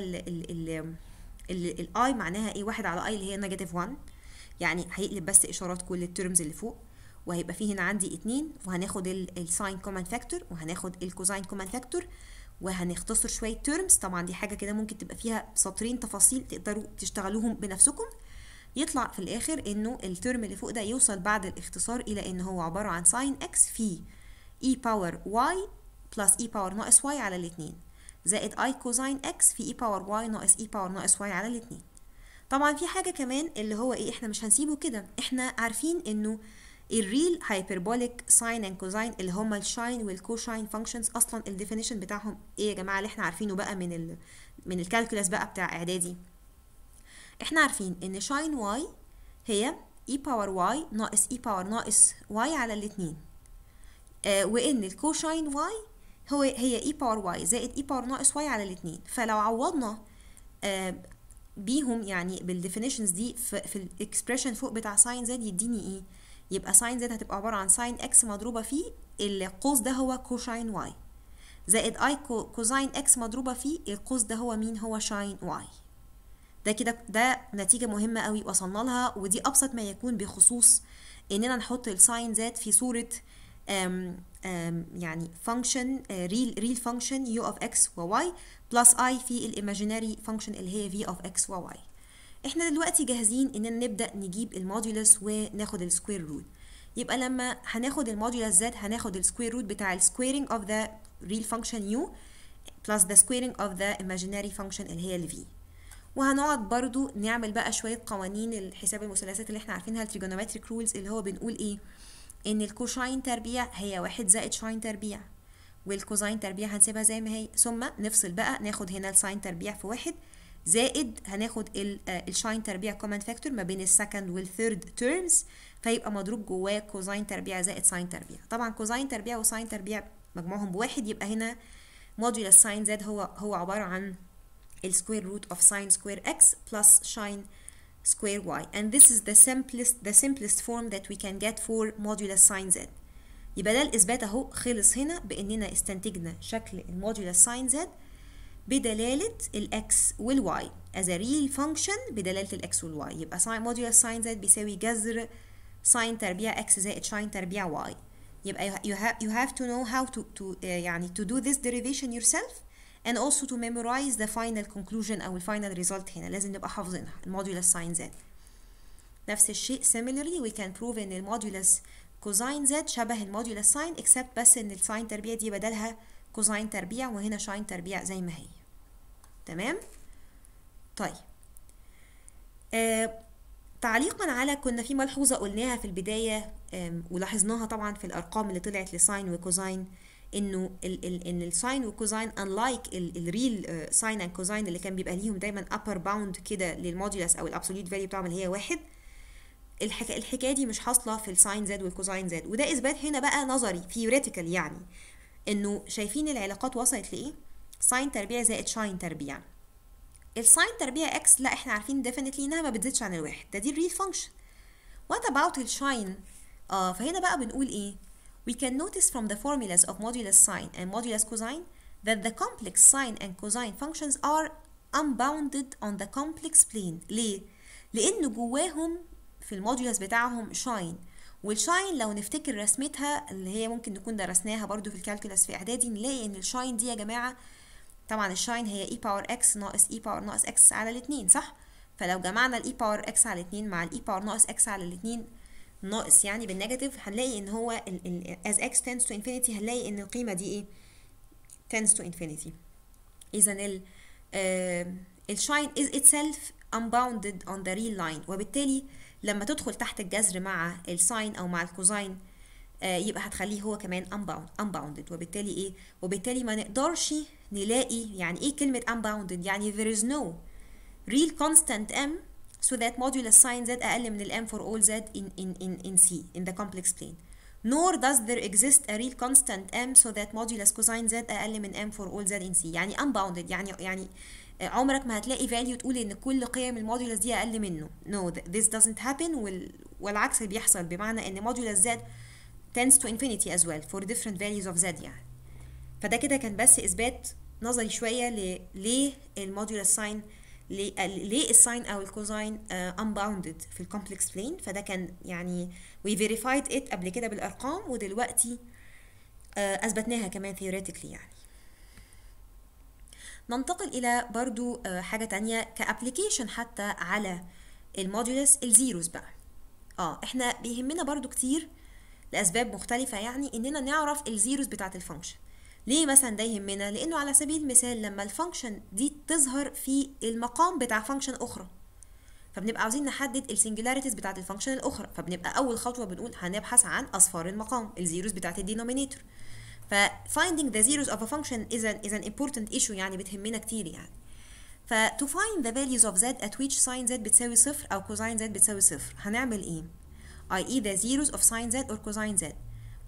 الاي معناها ايه؟ واحد على اي اللي هي نيجاتيف واحد، يعني هيقلب بس اشارات كل الترمز اللي فوق، وهيبقى فيه هنا عندي اتنين، وهناخد الساين كومن فاكتور وهناخد الكوزين كومن فاكتور وهنختصر شويه تيرمز. طبعا دي حاجه كده ممكن تبقى فيها سطرين تفاصيل تقدروا تشتغلوهم بنفسكم. يطلع في الاخر انه الترم اللي فوق ده يوصل بعد الاختصار الى ان هو عباره عن ساين اكس في اي باور واي بلس اي باور ناقص واي على الاتنين زائد اي كوزين اكس في اي باور واي ناقص اي باور ناقص واي على الاتنين. طبعا في حاجه كمان اللي هو ايه، احنا مش هنسيبه كده، احنا عارفين انه الريل هايبربوليك ساين اند كوزين اللي هما الشاين والكوشاين فانكشنز اصلا الديفينيشن بتاعهم ايه يا جماعه اللي احنا عارفينه بقى من ال من الكالكولاس بقى بتاع اعدادي؟ احنا عارفين ان شاين واي هي اي باور واي ناقص اي باور ناقص واي على الاتنين، آه وان الكوشاين واي هو هي اي باور واي زائد اي باور ناقص واي على الاتنين. فلو عوضنا آه بيهم يعني بالديفينيشنز دي في, في الاكسبريشن فوق بتاع ساين زد يديني ايه؟ يبقى ساين زد هتبقى عباره عن ساين اكس مضروبه فيه القوس ده هو كوشاين واي زائد اي كوزاين اكس مضروبه فيه القوس ده هو مين؟ هو شاين واي. ده كده ده نتيجه مهمه قوي وصلنا لها، ودي ابسط ما يكون بخصوص اننا نحط الساين زد في صوره أم أم يعني فانكشن ريل ريل فانكشن يو اوف اكس وواي بلس اي في الايماجيناري فانكشن اللي هي في اوف اكس وواي. احنا دلوقتي جاهزين اننا نبدا نجيب المودولس وناخد السكوير روت. يبقى لما هناخد المودولس زد هناخد السكوير روت بتاع السكويرنج اوف ذا real function u plus the squaring of the imaginary function اللي هي ال v. وهنقعد برضو نعمل بقى شوية قوانين الحساب المثلثات اللي احنا عارفينها التريجونومتريك رولز، اللي هو بنقول ايه؟ ان الكوشاين تربيع هي واحد زائد شاين تربيع، والكوزاين تربيع هنسيبها زي ما هي، ثم نفصل بقى ناخد هنا الساين تربيع في واحد زائد هناخد الشاين تربيع كومن فاكتور ما بين السكند والثيرد تيرمز، فيبقى مضروب جواه كوزاين تربيع زائد ساين تربيع. طبعا كوزاين تربيع وساين تربيع مجموعهم بواحد، يبقى هنا مودولس ساين زد هو هو عباره عن السكوير روت اوف ساين سكوير اكس بلس شاين سكوير واي. and this is the simplest the simplest form that we can get for modulus sin z. يبقى ده الاثبات اهو خلص هنا باننا استنتجنا شكل المودولس ساين زد بدلاله الاكس والواي as a real function بدلاله الاكس والواي. يبقى مودولس ساين زد بيساوي جذر ساين تربيع اكس زائد شاين تربيع واي. يبقى you have you have to know how to to uh, يعني to do this derivation yourself and also to memorize the final conclusion أو ال final result. هنا لازم نبقى حافظينها المودولس sin z. نفس الشيء similarly we can prove إن المودولس cosine z شبه المودولس sin except بس إن الساين تربيع دي بدلها cosine تربيع وهنا شاين تربيع زي ما هي. تمام؟ طيب آه تعليقا على كنا في ملحوظة قلناها في البداية ولاحظناها طبعا في الأرقام اللي طلعت لساين وكوزاين، إنه ال ال إن الساين وكوزاين unlike الريل ساين اند كوزاين اللي كان بيبقى ليهم دايما upper bound كده للمودولس أو الأبسوليوت فاليو بتاعهم اللي هي واحد، الحكاية الحكاية دي مش حاصلة في الساين زد والكوزاين زد. وده إثبات هنا بقى نظري theoretical، يعني إنه شايفين العلاقات وصلت لإيه؟ ساين تربيع زائد شاين تربيع. الساين تربيع اكس لا احنا عارفين definitely انها ما بتزيدش عن الواحد، ده دي الريل فانكشن. what about الشاين؟ اه فهنا بقى بنقول ايه؟ we can notice from the formulas of modulus sine and modulus cosine that the complex sine and cosine functions are unbounded on the complex plane. ليه؟ لأن جواهم في المودولس بتاعهم شاين، والشاين لو نفتكر رسمتها اللي هي ممكن نكون درسناها برضو في الكالكولاس في إعدادي، نلاقي إن الشاين دي يا جماعة طبعا الشاين هي e باور x ناقص e باور ناقص x على الاتنين، صح؟ فلو جمعنا ال e باور x على الاتنين مع ال e باور ناقص x على الاتنين ناقص يعني بالنيجاتيف، هنلاقي ان هو ال ال as x tends to infinity هنلاقي ان القيمة دي ايه؟ tends to infinity. اذا ال آه الشاين is itself unbounded on the real line، وبالتالي لما تدخل تحت الجذر مع الساين او مع الكوزاين آه يبقى هتخليه هو كمان unbound unbounded، وبالتالي ايه؟ وبالتالي ما نقدرش نلاقي يعني ايه كلمة unbounded، يعني there is no real constant m so that modulus sin z أقل من ال m for all z in in in in c in the complex plane. Nor does there exist a real constant m so that modulus cosine z أقل من m for all z in c. يعني unbounded يعني يعني عمرك ما هتلاقي value تقول إن كل قيم المودولس دي أقل منه. No, this doesn't happen. وال والعكس اللي بيحصل، بمعنى إن modulus z tends to infinity as well for different values of z يعني. فده كده كان بس إثبات نظري شوية ل ليه المودولس ساين ليه, ليه الساين او الكوزاين uh, unbounded في الكومبلكس بلين. فده كان يعني we verified it قبل كده بالارقام، ودلوقتي uh, اثبتناها كمان theoretically يعني. ننتقل الى برضو uh, حاجة تانية كابليكيشن حتى على المودولس الزيروز بقى. اه احنا بيهمنا برضو كتير لاسباب مختلفة يعني اننا نعرف الزيروز بتاعت الفانكشن. ليه مثلا ده يهمنا؟ لانه على سبيل المثال لما الفانكشن دي تظهر في المقام بتاع فانكشن اخرى، فبنبقى عاوزين نحدد السنجولاريتيز بتاعت الفانكشن الاخرى، فبنبقى اول خطوه بنقول هنبحث عن اصفار المقام الزيروز بتاعت الدينومينيتور. ف finding the zeros of a function is an is an important issue يعني بتهمنا كتير يعني. ف to find the values of z at which sin z بتساوي صفر او cosine z بتساوي صفر هنعمل ايه؟ i.e. the zeros of sin z or cosine z.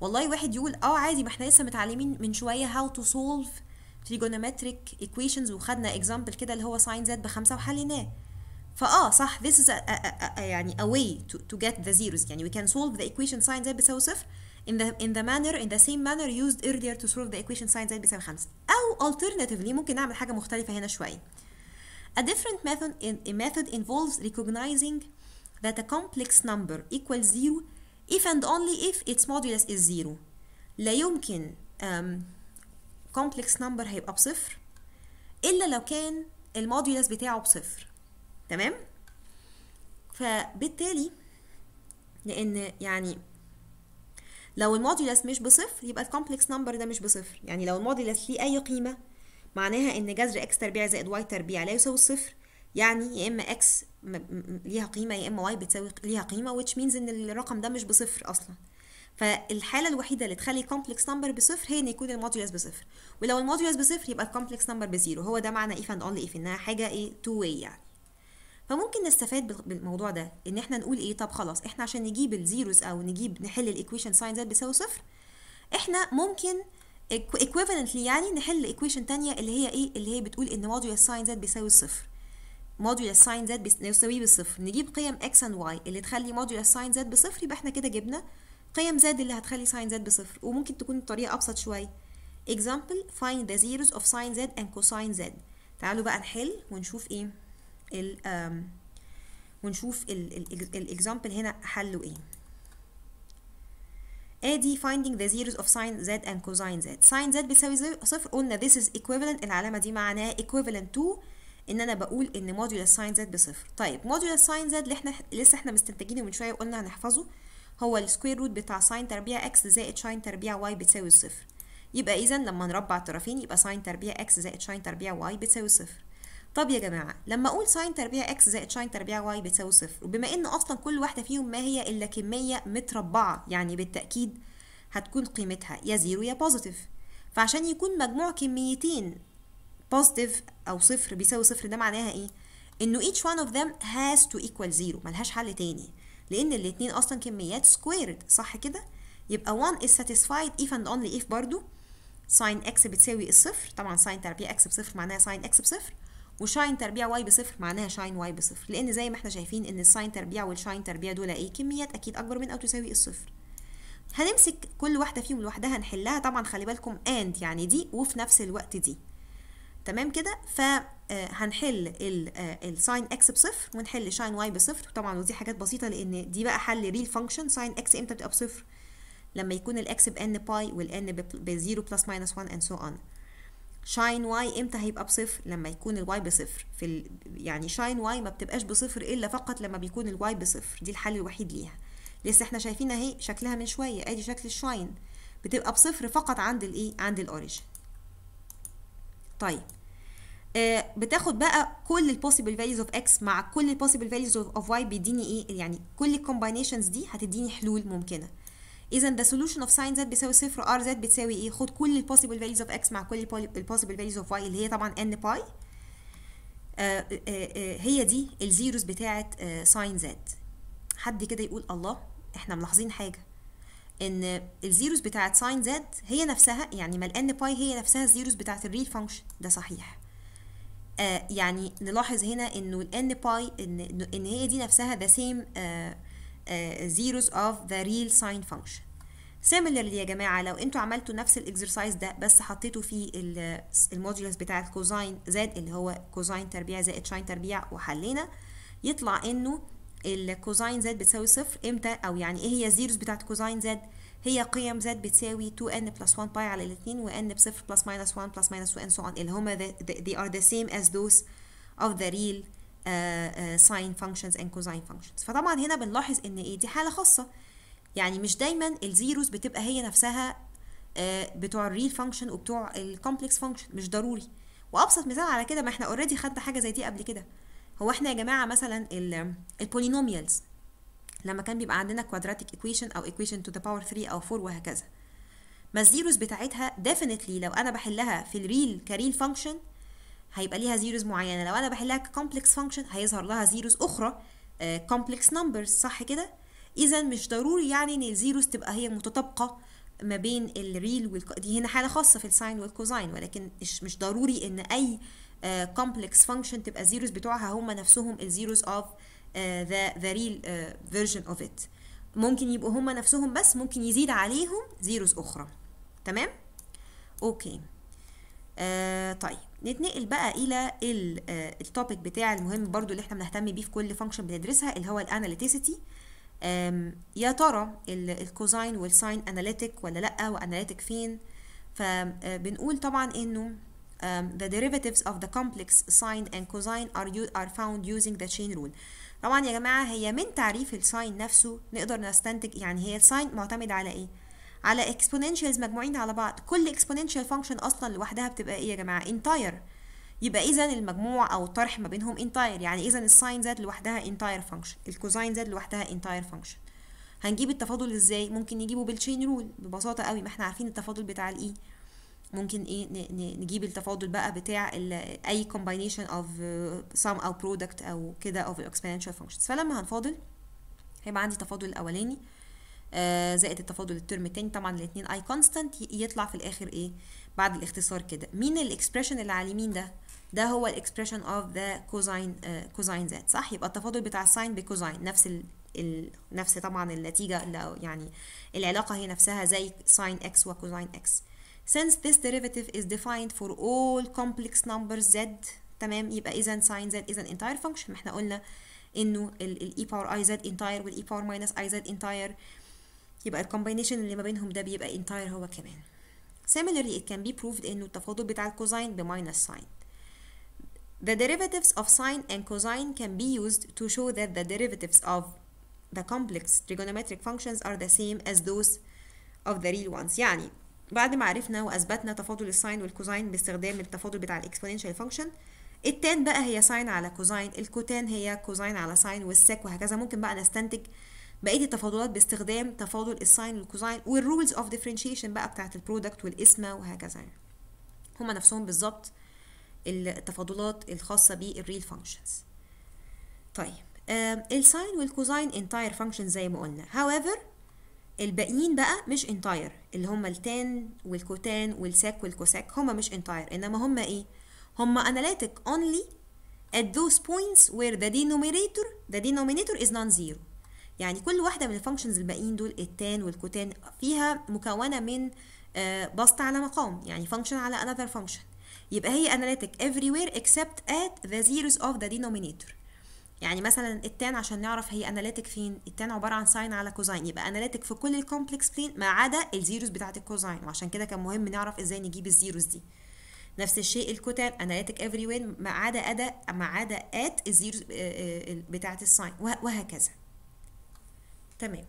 والله واحد يقول اه عادي، ما احنا لسه متعلمين من شويه how to solve trigonometric equations وخدنا example كده اللي هو sin z بخمسة وحليناه. فاه صح this is a, a, a, a, يعني a way to, to get the zeros. يعني we can solve the equation sin z بتساوي صفر in the in the manner in the same manner used earlier to solve the equation sin z بتساوي خمسة. أو alternatively ممكن نعمل حاجة مختلفة هنا شوية. A different method in, a method involves recognizing that a complex number equals zero if and only if its modulus is zero. لا يمكن um, complex number هيبقى بصفر إلا لو كان المودولس بتاعه بصفر. تمام؟ فبالتالي لأن يعني لو المودولس مش بصفر يبقى الكومبلكس نمبر ده مش بصفر. يعني لو المودولس ليه أي قيمة معناها إن جذر إكس تربيع زائد واي تربيع لا يساوي الصفر. يعني يا إما إكس ليها قيمة يا إما واي بتساوي ليها قيمة which means إن الرقم ده مش بصفر أصلا. فالحالة الوحيدة اللي تخلي كومبلكس نمبر بصفر هي إن يكون المودولس بصفر. ولو المودولس بصفر يبقى الكومبلكس نمبر بزيرو. هو ده معنى if and only if إنها حاجة إيه two way يعني. فممكن نستفاد بالموضوع ده ان احنا نقول ايه، طب خلاص احنا عشان نجيب الزيروز او نجيب نحل الايكويشن ساين زد بيساوي صفر احنا ممكن equivalently يعني نحل ايكويشن تانية اللي هي ايه، اللي هي بتقول ان مودولس ساين زد بيساوي الصفر. مودولس ساين زد بيساوي بالصفر، نجيب قيم اكس اند واي اللي تخلي مودولس ساين زد بصفر، يبقى احنا كده جبنا قيم زد اللي هتخلي ساين زد بصفر. وممكن تكون الطريقة ابسط شوية. example find the zeros of sin z and cosine z. تعالوا بقى نحل ونشوف ايه ال ونشوف الاكزامبل هنا حله ايه. ادي finding the zeros of sin z and cosine z. sin z بتساوي صفر، قلنا this is equivalent، العلامه دي معناها equivalent to ان انا بقول ان مودولس sin z بصفر. طيب مودولس sin z اللي احنا لسه احنا مستنتجينه من شويه وقلنا هنحفظه هو السكوير روت بتاع sin تربيع x زائد sin تربيع y بتساوي الصفر. يبقى اذا لما نربع الطرفين يبقى sin تربيع x زائد sin تربيع y بتساوي الصفر. طب يا جماعة لما أقول ساين تربيع إكس زائد ساين تربيع واي بتساوي صفر، وبما إن أصلا كل واحدة فيهم ما هي إلا كمية متربعة يعني بالتأكيد هتكون قيمتها يا زيرو يا بوزيتيف. فعشان يكون مجموع كميتين بوزيتيف أو صفر بيساوي صفر ده معناها إيه؟ إنه each one of them has to equal zero، ملهاش حل تاني لأن الاتنين أصلا كميات squared صح كده؟ يبقى one is satisfied if and only if برضو ساين إكس بتساوي الصفر، طبعا ساين تربيع إكس بصفر معناها ساين إكس بصفر، وشاين تربيع واي بصفر معناها شاين واي بصفر، لان زي ما احنا شايفين ان الساين تربيع والشاين تربيع دول ايه كميات اكيد اكبر من او تساوي الصفر. هنمسك كل واحده فيهم لوحدها نحلها، طبعا خلي بالكم اند يعني دي وفي نفس الوقت دي. تمام كده؟ فهنحل الساين اكس بصفر ونحل شاين واي بصفر، طبعا ودي حاجات بسيطه لان دي بقى حل ريل فانكشن. ساين اكس امتى بتبقى بصفر؟ لما يكون الاكس بان باي والان بزيرو بلس ماينس واحد اند سو اون. شاين واي امتى هيبقى بصفر؟ لما يكون الواي بصفر. في ال... يعني شاين واي ما بتبقاش بصفر الا فقط لما بيكون الواي بصفر، دي الحل الوحيد ليها. لسه احنا شايفين اهي شكلها من شويه، ادي شكل الشاين بتبقى بصفر فقط عند الايه؟ عند الاوريجن. طيب آه بتاخد بقى كل البوسيبل فاليوز اوف اكس مع كل البوسيبل فاليوز اوف واي بيديني ايه؟ يعني كل الكومباينيشنز دي هتديني حلول ممكنه. إذا the solution of sin z بيساوي صفر، r z بتساوي إيه؟ خد كل ال possible values of x مع كل ال possible values of y اللي هي طبعا n باي. آه آه آه هي دي الزيروز بتاعة آه sin z. حد كده يقول الله إحنا ملاحظين حاجة إن الزيروز بتاعة sin z هي نفسها، يعني ما ال n باي هي نفسها الزيروز بتاعة الريل فانكشن، ده صحيح. آه يعني نلاحظ هنا إنه ال n باي إن إن هي دي نفسها the same آه Uh, zeros of the real sine function. similarly يا جماعة لو انتوا عملتوا نفس الاكسرسايز ده بس حطيتوا فيه المودولس بتاع الكوزاين زد اللي هو كوزاين تربيع زائد شاين تربيع وحلينا، يطلع انه الكوزاين زد بتساوي صفر امتى، او يعني ايه هي الزيروز بتاعت كوزاين زد؟ هي قيم زد بتساوي تو ان بلس واحد باي على الاثنين وان بصفر بلس ماينس واحد بلس ماينس واحد and so on اللي هما they are the same as those of the real Uh, uh, sine functions and cosine functions. فطبعا هنا بنلاحظ ان ايه دي حالة خاصة، يعني مش دايما الزيروز بتبقى هي نفسها uh, بتوع الريل فانكشن وبتوع الكومبلكس فانكشن، مش ضروري. وابسط مثال على كده ما احنا اوريدي خدنا حاجة زي دي قبل كده. هو احنا يا جماعة مثلا البولينوميالز لما كان بيبقى عندنا كوادراتيك ايكويشن او ايكويشن تو ذا باور ثلاثة او أربعة وهكذا، ما الزيروز بتاعتها definitely لو انا بحلها في الريل كريل فانكشن هيبقى ليها زيروز معينه، لو انا بحلها ككومبلكس فانكشن هيظهر لها زيروز اخرى كومبلكس نمبرز صح كده. اذا مش ضروري يعني ان الزيروز تبقى هي متطابقه ما بين الريل والك... دي هنا حاله خاصه في الساين والكوزاين، ولكن مش مش ضروري ان اي كومبلكس فانكشن تبقى الزيروز بتوعها هم نفسهم الزيروز اوف ذا ذا ريل فيرجن اوف ات. ممكن يبقوا هم نفسهم، بس ممكن يزيد عليهم زيروز اخرى. تمام اوكي. آه طيب نتنقل بقى الى التوبيك بتاع المهم برضو اللي احنا بنهتم بيه في كل فانكشن بندرسها، اللي هو الاناليتيسيتي. يا ترى الكوزاين والساين اناليتيك ولا لا، واناليتيك فين؟ فبنقول طبعا انه um, the derivatives of the complex sine and cosine are, are found using the chain rule. طبعا يا جماعه هي من تعريف الساين نفسه نقدر نستنتج، يعني هي الساين معتمد على ايه؟ على exponentials مجموعين على بعض. كل exponential function اصلا لوحدها بتبقى ايه يا جماعه؟ entire. يبقى اذا المجموع او الطرح ما بينهم entire، يعني اذا الساين زاد لوحدها entire function، الكوزاين زاد لوحدها entire function. هنجيب التفاضل ازاي؟ ممكن نجيبه بالتشين رول ببساطه قوي، ما احنا عارفين التفاضل بتاع الاي. ممكن ايه نجيب التفاضل بقى بتاع اي combination of sum او product او كده of exponential functions. فلما هنفاضل هيبقى عندي التفاضل الاولاني آه زائد التفاضل الترم التاني، طبعا الاثنين اي كونستانت، يطلع في الاخر ايه بعد الاختصار كده؟ مين الاكسبريشن اللي على اليمين ده؟ ده هو الاكسبريشن اوف ذا كوزاين كوزاين زد، صح؟ يبقى التفاضل بتاع الساين بكوزاين نفس ال ال نفس طبعا النتيجه اللي يعني العلاقه هي نفسها زي ساين اكس وكوزاين اكس. since this derivative is defined for all complex numbers z، تمام؟ يبقى اذا ساين z اذا entire function. ما احنا قلنا انه الاي باور اي زد entire والاي باور ماينس اي زد entire، يبقى الكومباينيشن اللي ما بينهم ده بيبقى entire هو كمان. similarly it can be proved انه التفاضل بتاع الكوزاين بماينس ساين. The derivatives of sine and cosine can be used to show that the derivatives of the complex trigonometric functions are the same as those of the real ones. يعني بعد ما عرفنا واثبتنا تفاضل الساين والكوزاين باستخدام التفاضل بتاع الاكسبوننشال فانكشن، التان بقى هي ساين على كوزاين، الكوتان هي كوزاين على ساين، والسك وهكذا. ممكن بقى نستنتج بقيه التفاضلات باستخدام تفاضل الساين والكوزاين والرولز اوف ديفرنشيشن بقى بتاعت البرودكت والقسمه وهكذا. هما نفسهم بالظبط التفاضلات الخاصه بالريل فانكشنز. طيب الساين والكوزاين انتاير فانكشن زي ما قلنا. however الباقيين بقى مش انتاير، اللي هما التان والكوتان والسك والكوسك هما مش انتاير، انما هما ايه؟ هما analytic only at those points where the denominator the denominator is non-zero. يعني كل واحدة من الفانكشنز الباقيين دول التان والكوتان فيها مكونة من بسط على مقام، يعني فانكشن على another function، يبقى هي analytic everywhere except at the zeros of the denominator. يعني مثلا التان عشان نعرف هي اناليتيك فين، التان عباره عن ساين على كوزاين، يبقى اناليتيك في كل الكومبلكس بلين ما عدا الزيروز بتاعه الكوزاين، وعشان كده كان مهم نعرف ازاي نجيب الزيروز دي. نفس الشيء الكوتان اناليتيك افري وين ما عدا ادا ما عدا ات الزيروز بتاعه الساين، وهكذا. تمام،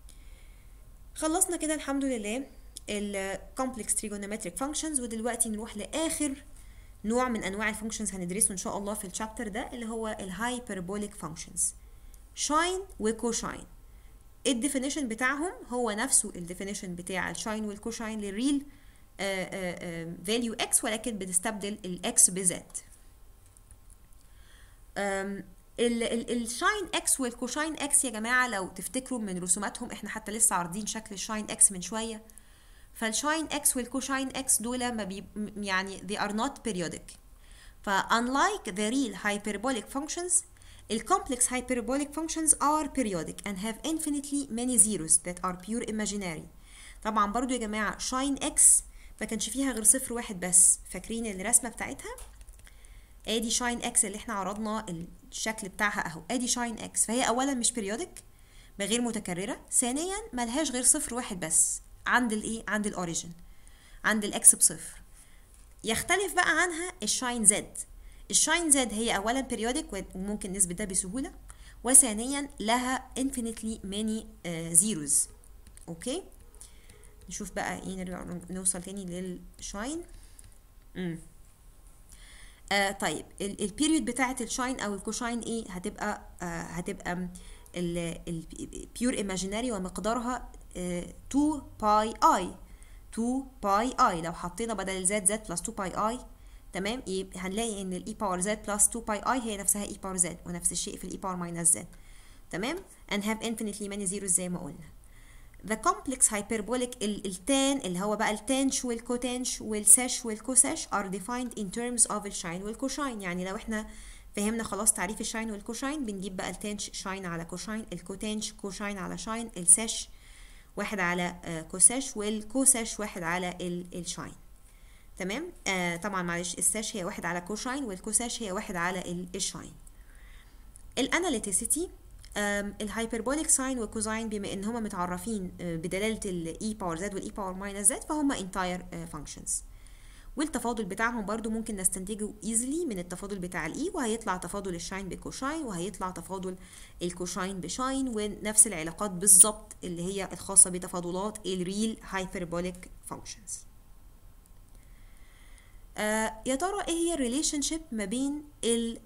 خلصنا كده الحمد لله الكومبلكس تريجونومتريك فانكشنز. ودلوقتي نروح لاخر نوع من انواع الفانكشنز هندرسه ان شاء الله في الشابتر ده، اللي هو الهايبربوليك فانكشنز، شاين وكوشاين. الديفينيشن بتاعهم هو نفسه الديفينيشن بتاع الشاين والكوشاين للريل فاليو اكس، ولكن بتستبدل الاكس بزد. الشاين اكس والكوشاين اكس يا جماعه لو تفتكروا من رسوماتهم، احنا حتى لسه عارضين شكل الشاين اكس من شويه. فالشاين اكس والكوشاين اكس دول ما بي يعني they are not periodic. ف unlike the real hyperbolic functions, the complex hyperbolic functions are periodic and have infinitely many zeros that are pure imaginary. طبعا برضو يا جماعه شاين اكس ما كانش فيها غير صفر واحد بس، فاكرين الرسمه بتاعتها؟ ادي شاين اكس اللي احنا عرضنا الشكل بتاعها اهو، ادي شاين اكس. فهي اولا مش periodic غير متكرره، ثانيا ملهاش غير صفر واحد بس عند الايه؟ عند الاوريجن، عند الاكس بصفر. يختلف بقى عنها الشاين زد. الشاين زد هي اولا periodic وممكن نثبت ده بسهوله، وثانيا لها infinitely many zeros. اوكي، نشوف بقى ايه، نرجع نوصل تاني للشاين. امم آه طيب البيريود بتاعه الشاين او الكوشاين ايه؟ هتبقى آه هتبقى البيور ايماجيناري ومقدارها تو باي اي تو باي اي. لو حطينا بدل الزد زد بلس تو باي اي، تمام، يبقى هنلاقي ان الاي باور زد بلس تو باي اي هي نفسها اي باور زد، ونفس الشيء في الاي باور ماينس زد. تمام، and have infinitely many zeros زي ما قلنا. the complex hyperbolic التان اللي هو بقى التانش والكوتانش والساش والكوساش are defined in terms of الشاين والكوشاين. يعني لو احنا فهمنا خلاص تعريف الشاين والكوشاين، بنجيب بقى التانش شاين على كوشاين، الكوتانش كوشاين على شاين، الساش واحد على كوساش، والكوساش واحد على الشاين. تمام. آه طبعا معلش الساش هي واحد على كوشاين والكوساش هي واحد على الشاين. الاناليتيسيتي الهايبربوليك ساين والكوزاين بما ان هما متعرفين بدلاله الاي باور زد والاي باور ماينس زد فهم انتاير فانكشنز، والتفاضل بتاعهم برضو ممكن نستنتجه ايزلي من التفاضل بتاع الاي، وهيطلع تفاضل الشاين بكوشاين وهيطلع تفاضل الكوشاين بشاين، ونفس العلاقات بالظبط اللي هي الخاصه بتفاضلات الريل هايبربوليك فانكشنز. آه يا ترى ايه هي الريليشن شيب ما بين ال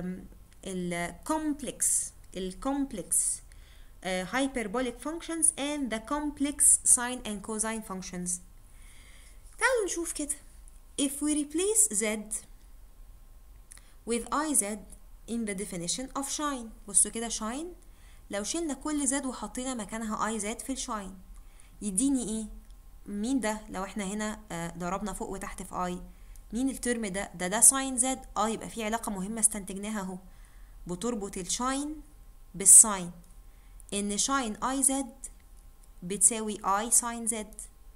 الكومبلكس الكومبلكس hyperbolic functions and the complex sine and cosine functions؟ تعالوا نشوف كده. if we replace z with iz in the definition of shine، بصوا كده shine لو شلنا كل z وحطينا مكانها iz في الشاين يديني ايه؟ مين ده لو احنا هنا ضربنا فوق وتحت في i؟ مين الترم ده؟ ده ده ساين زد. اه يبقى في علاقة مهمة استنتجناها اهو بتربط الشاين بالساين، ان شاين اي زد بتساوي اي ساين زد.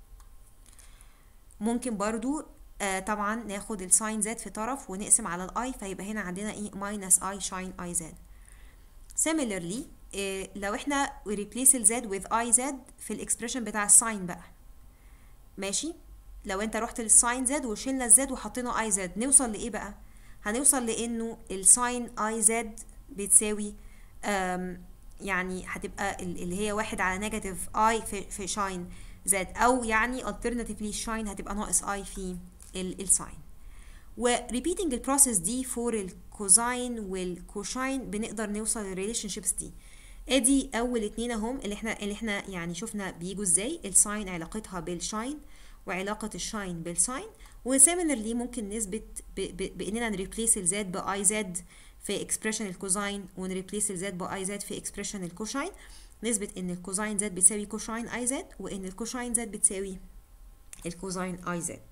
ممكن برضو آه طبعا ناخد الساين زد في طرف ونقسم على الاي، فيبقى هنا عندنا ايه؟ ماينس اي شاين اي زد. similarly آه لو احنا we replace الزد with اي زد في الاكسبريشن بتاع الساين بقى، ماشي؟ لو انت رحت للساين زد وشلنا الزد وحطينا اي زد نوصل لايه بقى؟ هنوصل لانه الساين اي زد بتساوي يعني هتبقى اللي هي واحد على نيجاتيف اي في في شاين زد، او يعني alternatively الشاين هتبقى ناقص اي في الساين. و repeating البروسيس دي فور الكوزاين والكوشاين بنقدر نوصل للريليشن شيبس دي. ادي اول اتنين اهم اللي احنا اللي احنا يعني شفنا بيجوا ازاي. الساين علاقتها بالشاين وعلاقة الشاين بالساين، وسيميلرلي ممكن نثبت باننا نريبليس الزد باي زد في اكسبريشن الكوزاين ونريبليس الزد باي زد في اكسبريشن الكوشاين، نثبت ان الكوزاين زد بتساوي كوشاين اي زد وان الكوشاين زد بتساوي الكوزاين اي زد.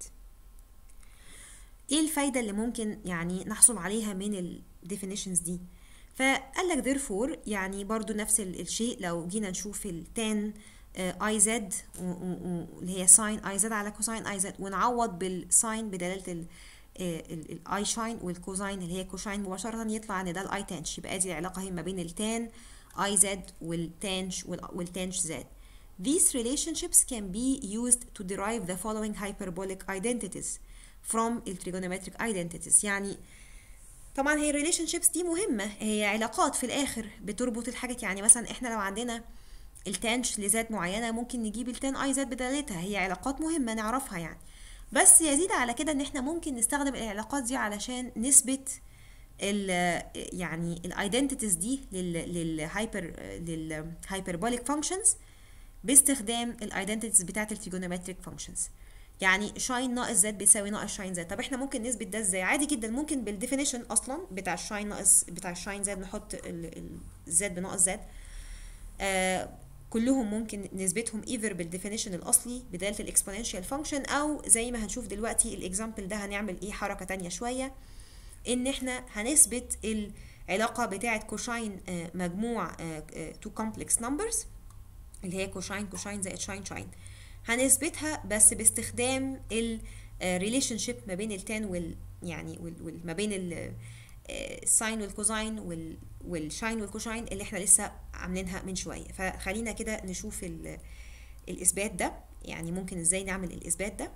ايه الفايدة اللي ممكن يعني نحصل عليها من الديفينيشنز دي؟ فقال لك therefore يعني برضو نفس الشيء لو جينا نشوف التان اي زد اللي هي ساين اي زد على كوساين اي زد ونعوض بالساين بدلاله الاي شاين والكوزاين اللي هي كوشاين مباشره، يطلع ان ده الاي تانش. يبقى دي العلاقه هي ما بين التان اي زد والتانش والتانش زد. These relationships can be used to derive the following hyperbolic identities from trigonometric identities. يعني طبعا هي relationships دي مهمه، هي علاقات في الاخر بتربط الحاجات. يعني مثلا احنا لو عندنا التانش لذات معينه ممكن نجيب التان اي زد بدلالتها، هي علاقات مهمه نعرفها يعني. بس يزيد على كده ان احنا ممكن نستخدم العلاقات دي علشان نثبت ال يعني الايدنتيتيز دي للهايبر للهايبربوليك فانكشنز باستخدام الايدنتيتيز بتاعه التريجونومتريك فانكشنز. يعني شاين ناقص زد بيساوي ناقص شاين زد. طب احنا ممكن نثبت ده ازاي؟ عادي جدا، ممكن بالديفينيشن اصلا بتاع الشاين ناقص بتاع الشاين زد نحط الزد بناقص زد. آه كلهم ممكن نثبتهم ايذر بالديفينيشن الاصلي بداله الاكسبوننشال فانكشن، او زي ما هنشوف دلوقتي الاكزامبل ده هنعمل ايه حركه تانية شويه، ان احنا هنثبت العلاقه بتاعه كوشاين آه مجموع تو كومبلكس نمبرز اللي هي كوشاين كوشاين زائد شاين شاين، هنثبتها بس باستخدام الريليشن شيب ما بين التان وال يعني وال ما بين الساين والكوزاين وال والشاين والكوشاين اللي احنا لسه عاملينها من شويه. فخلينا كده نشوف الاثبات ده، يعني ممكن ازاي نعمل الاثبات ده.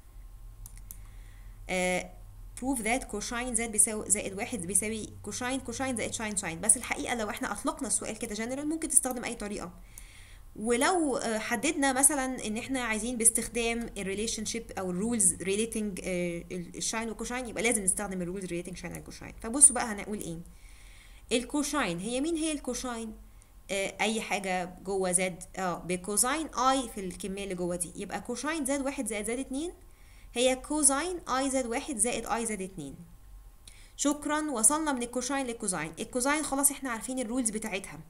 uh, prove that كوشاين زائد بيساوي زائد واحد بيساوي كوشاين كوشاين زائد شاين شاين. بس الحقيقه لو احنا اطلقنا السؤال كده جنرال ممكن تستخدم اي طريقه، ولو حددنا مثلا ان احنا عايزين باستخدام الريليشن شيب او الرولز ريليتنج الشاين والكوشاين يبقى لازم نستخدم الرولز ريليتنج شاين والكوشاين. فبصوا بقى هنقول ايه. الكوشاين هي مين؟ هي الكوشاين آه اي حاجه جوه زد اه بكوزاين اي في الكميه اللي جوه دي، يبقى كوشاين زد واحد زائد زد اتنين هي كوزاين اي زد واحد زائد اي زد اتنين. شكرا، وصلنا من الكوشاين للكوزاين. الكوزاين خلاص احنا عارفين الرولز بتاعتها،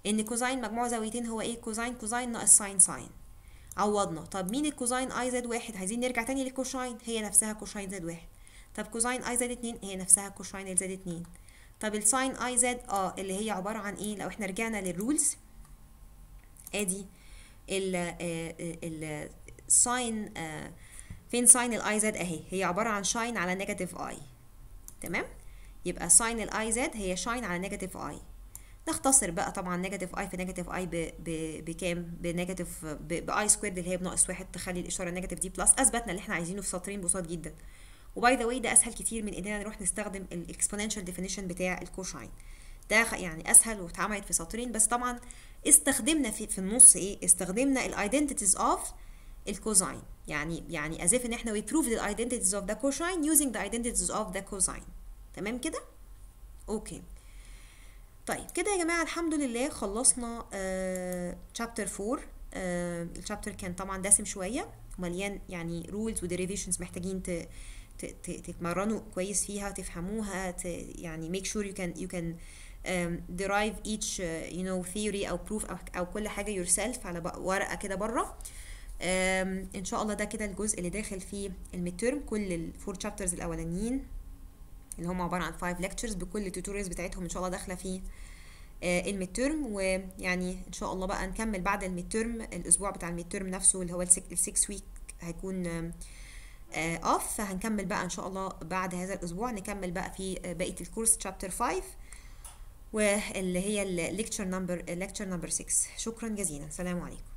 ان كوزاين مجموع زاويتين هو ايه؟ كوزاين كوزاين ناقص ساين ساين. عوضنا. طب مين الكوزاين اي زد واحد؟ عايزين نرجع تاني للكوشاين، هي نفسها كوشاين زد واحد. طب كوزاين اي زد اتنين هي نفسها كوشاين زد اتنين. طب الساين اي زد اه اللي هي عباره عن ايه؟ لو احنا رجعنا للرولز ادي ال ال ساين آه فين ساين الاي زد اهي، هي عباره عن شاين على نيجاتيف اي. تمام؟ يبقى ساين الاي زد هي شاين على نيجاتيف اي. نختصر بقى طبعا نيجاتيف اي في نيجاتيف اي بكام؟ بنيجاتيف باي سكويرد اللي هي بناقص واحد، تخلي الاشاره النيجاتيف دي بلس. اثبتنا اللي احنا عايزينه في سطرين بسيط جدا. وباي ذا واي ده اسهل كتير من اننا نروح نستخدم الاكسبوننشال ديفينيشن بتاع الكوشاين. ده يعني اسهل واتعملت في سطرين، بس طبعا استخدمنا في, في النص ايه؟ استخدمنا الايدنتيتيز اوف الكوزاين، يعني يعني as if ان احنا we proved the identities of the cosine using the identities of the cosine. تمام كده؟ اوكي. طيب كده يا جماعه الحمد لله خلصنا شابتر فور. الشابتر كان طبعا دسم شويه ومليان يعني رولز وديريفيشنز محتاجين ت تتمرنوا كويس فيها، تفهموها، يعني make sure you can you can um, derive each uh, you know theory او proof او, أو كل حاجه yourself على ورقه كده بره. um, ان شاء الله ده كده الجزء اللي داخل فيه الميد تيرم، كل الفور chapters الاولانيين اللي هم عباره عن five lectures بكل التوتوريالز بتاعتهم ان شاء الله داخله فيه الميد تيرم. ويعني ان شاء الله بقى نكمل بعد الميد تيرم الاسبوع بتاع الميد تيرم نفسه اللي هو السكس ويك هيكون اوف، فهنكمل بقى ان شاء الله بعد هذا الاسبوع نكمل بقى في بقيه الكورس شابتر خمسة واللي هي الليكتشر نمبر الليكتشر نمبر ستة. شكرا جزيلا، سلام عليكم.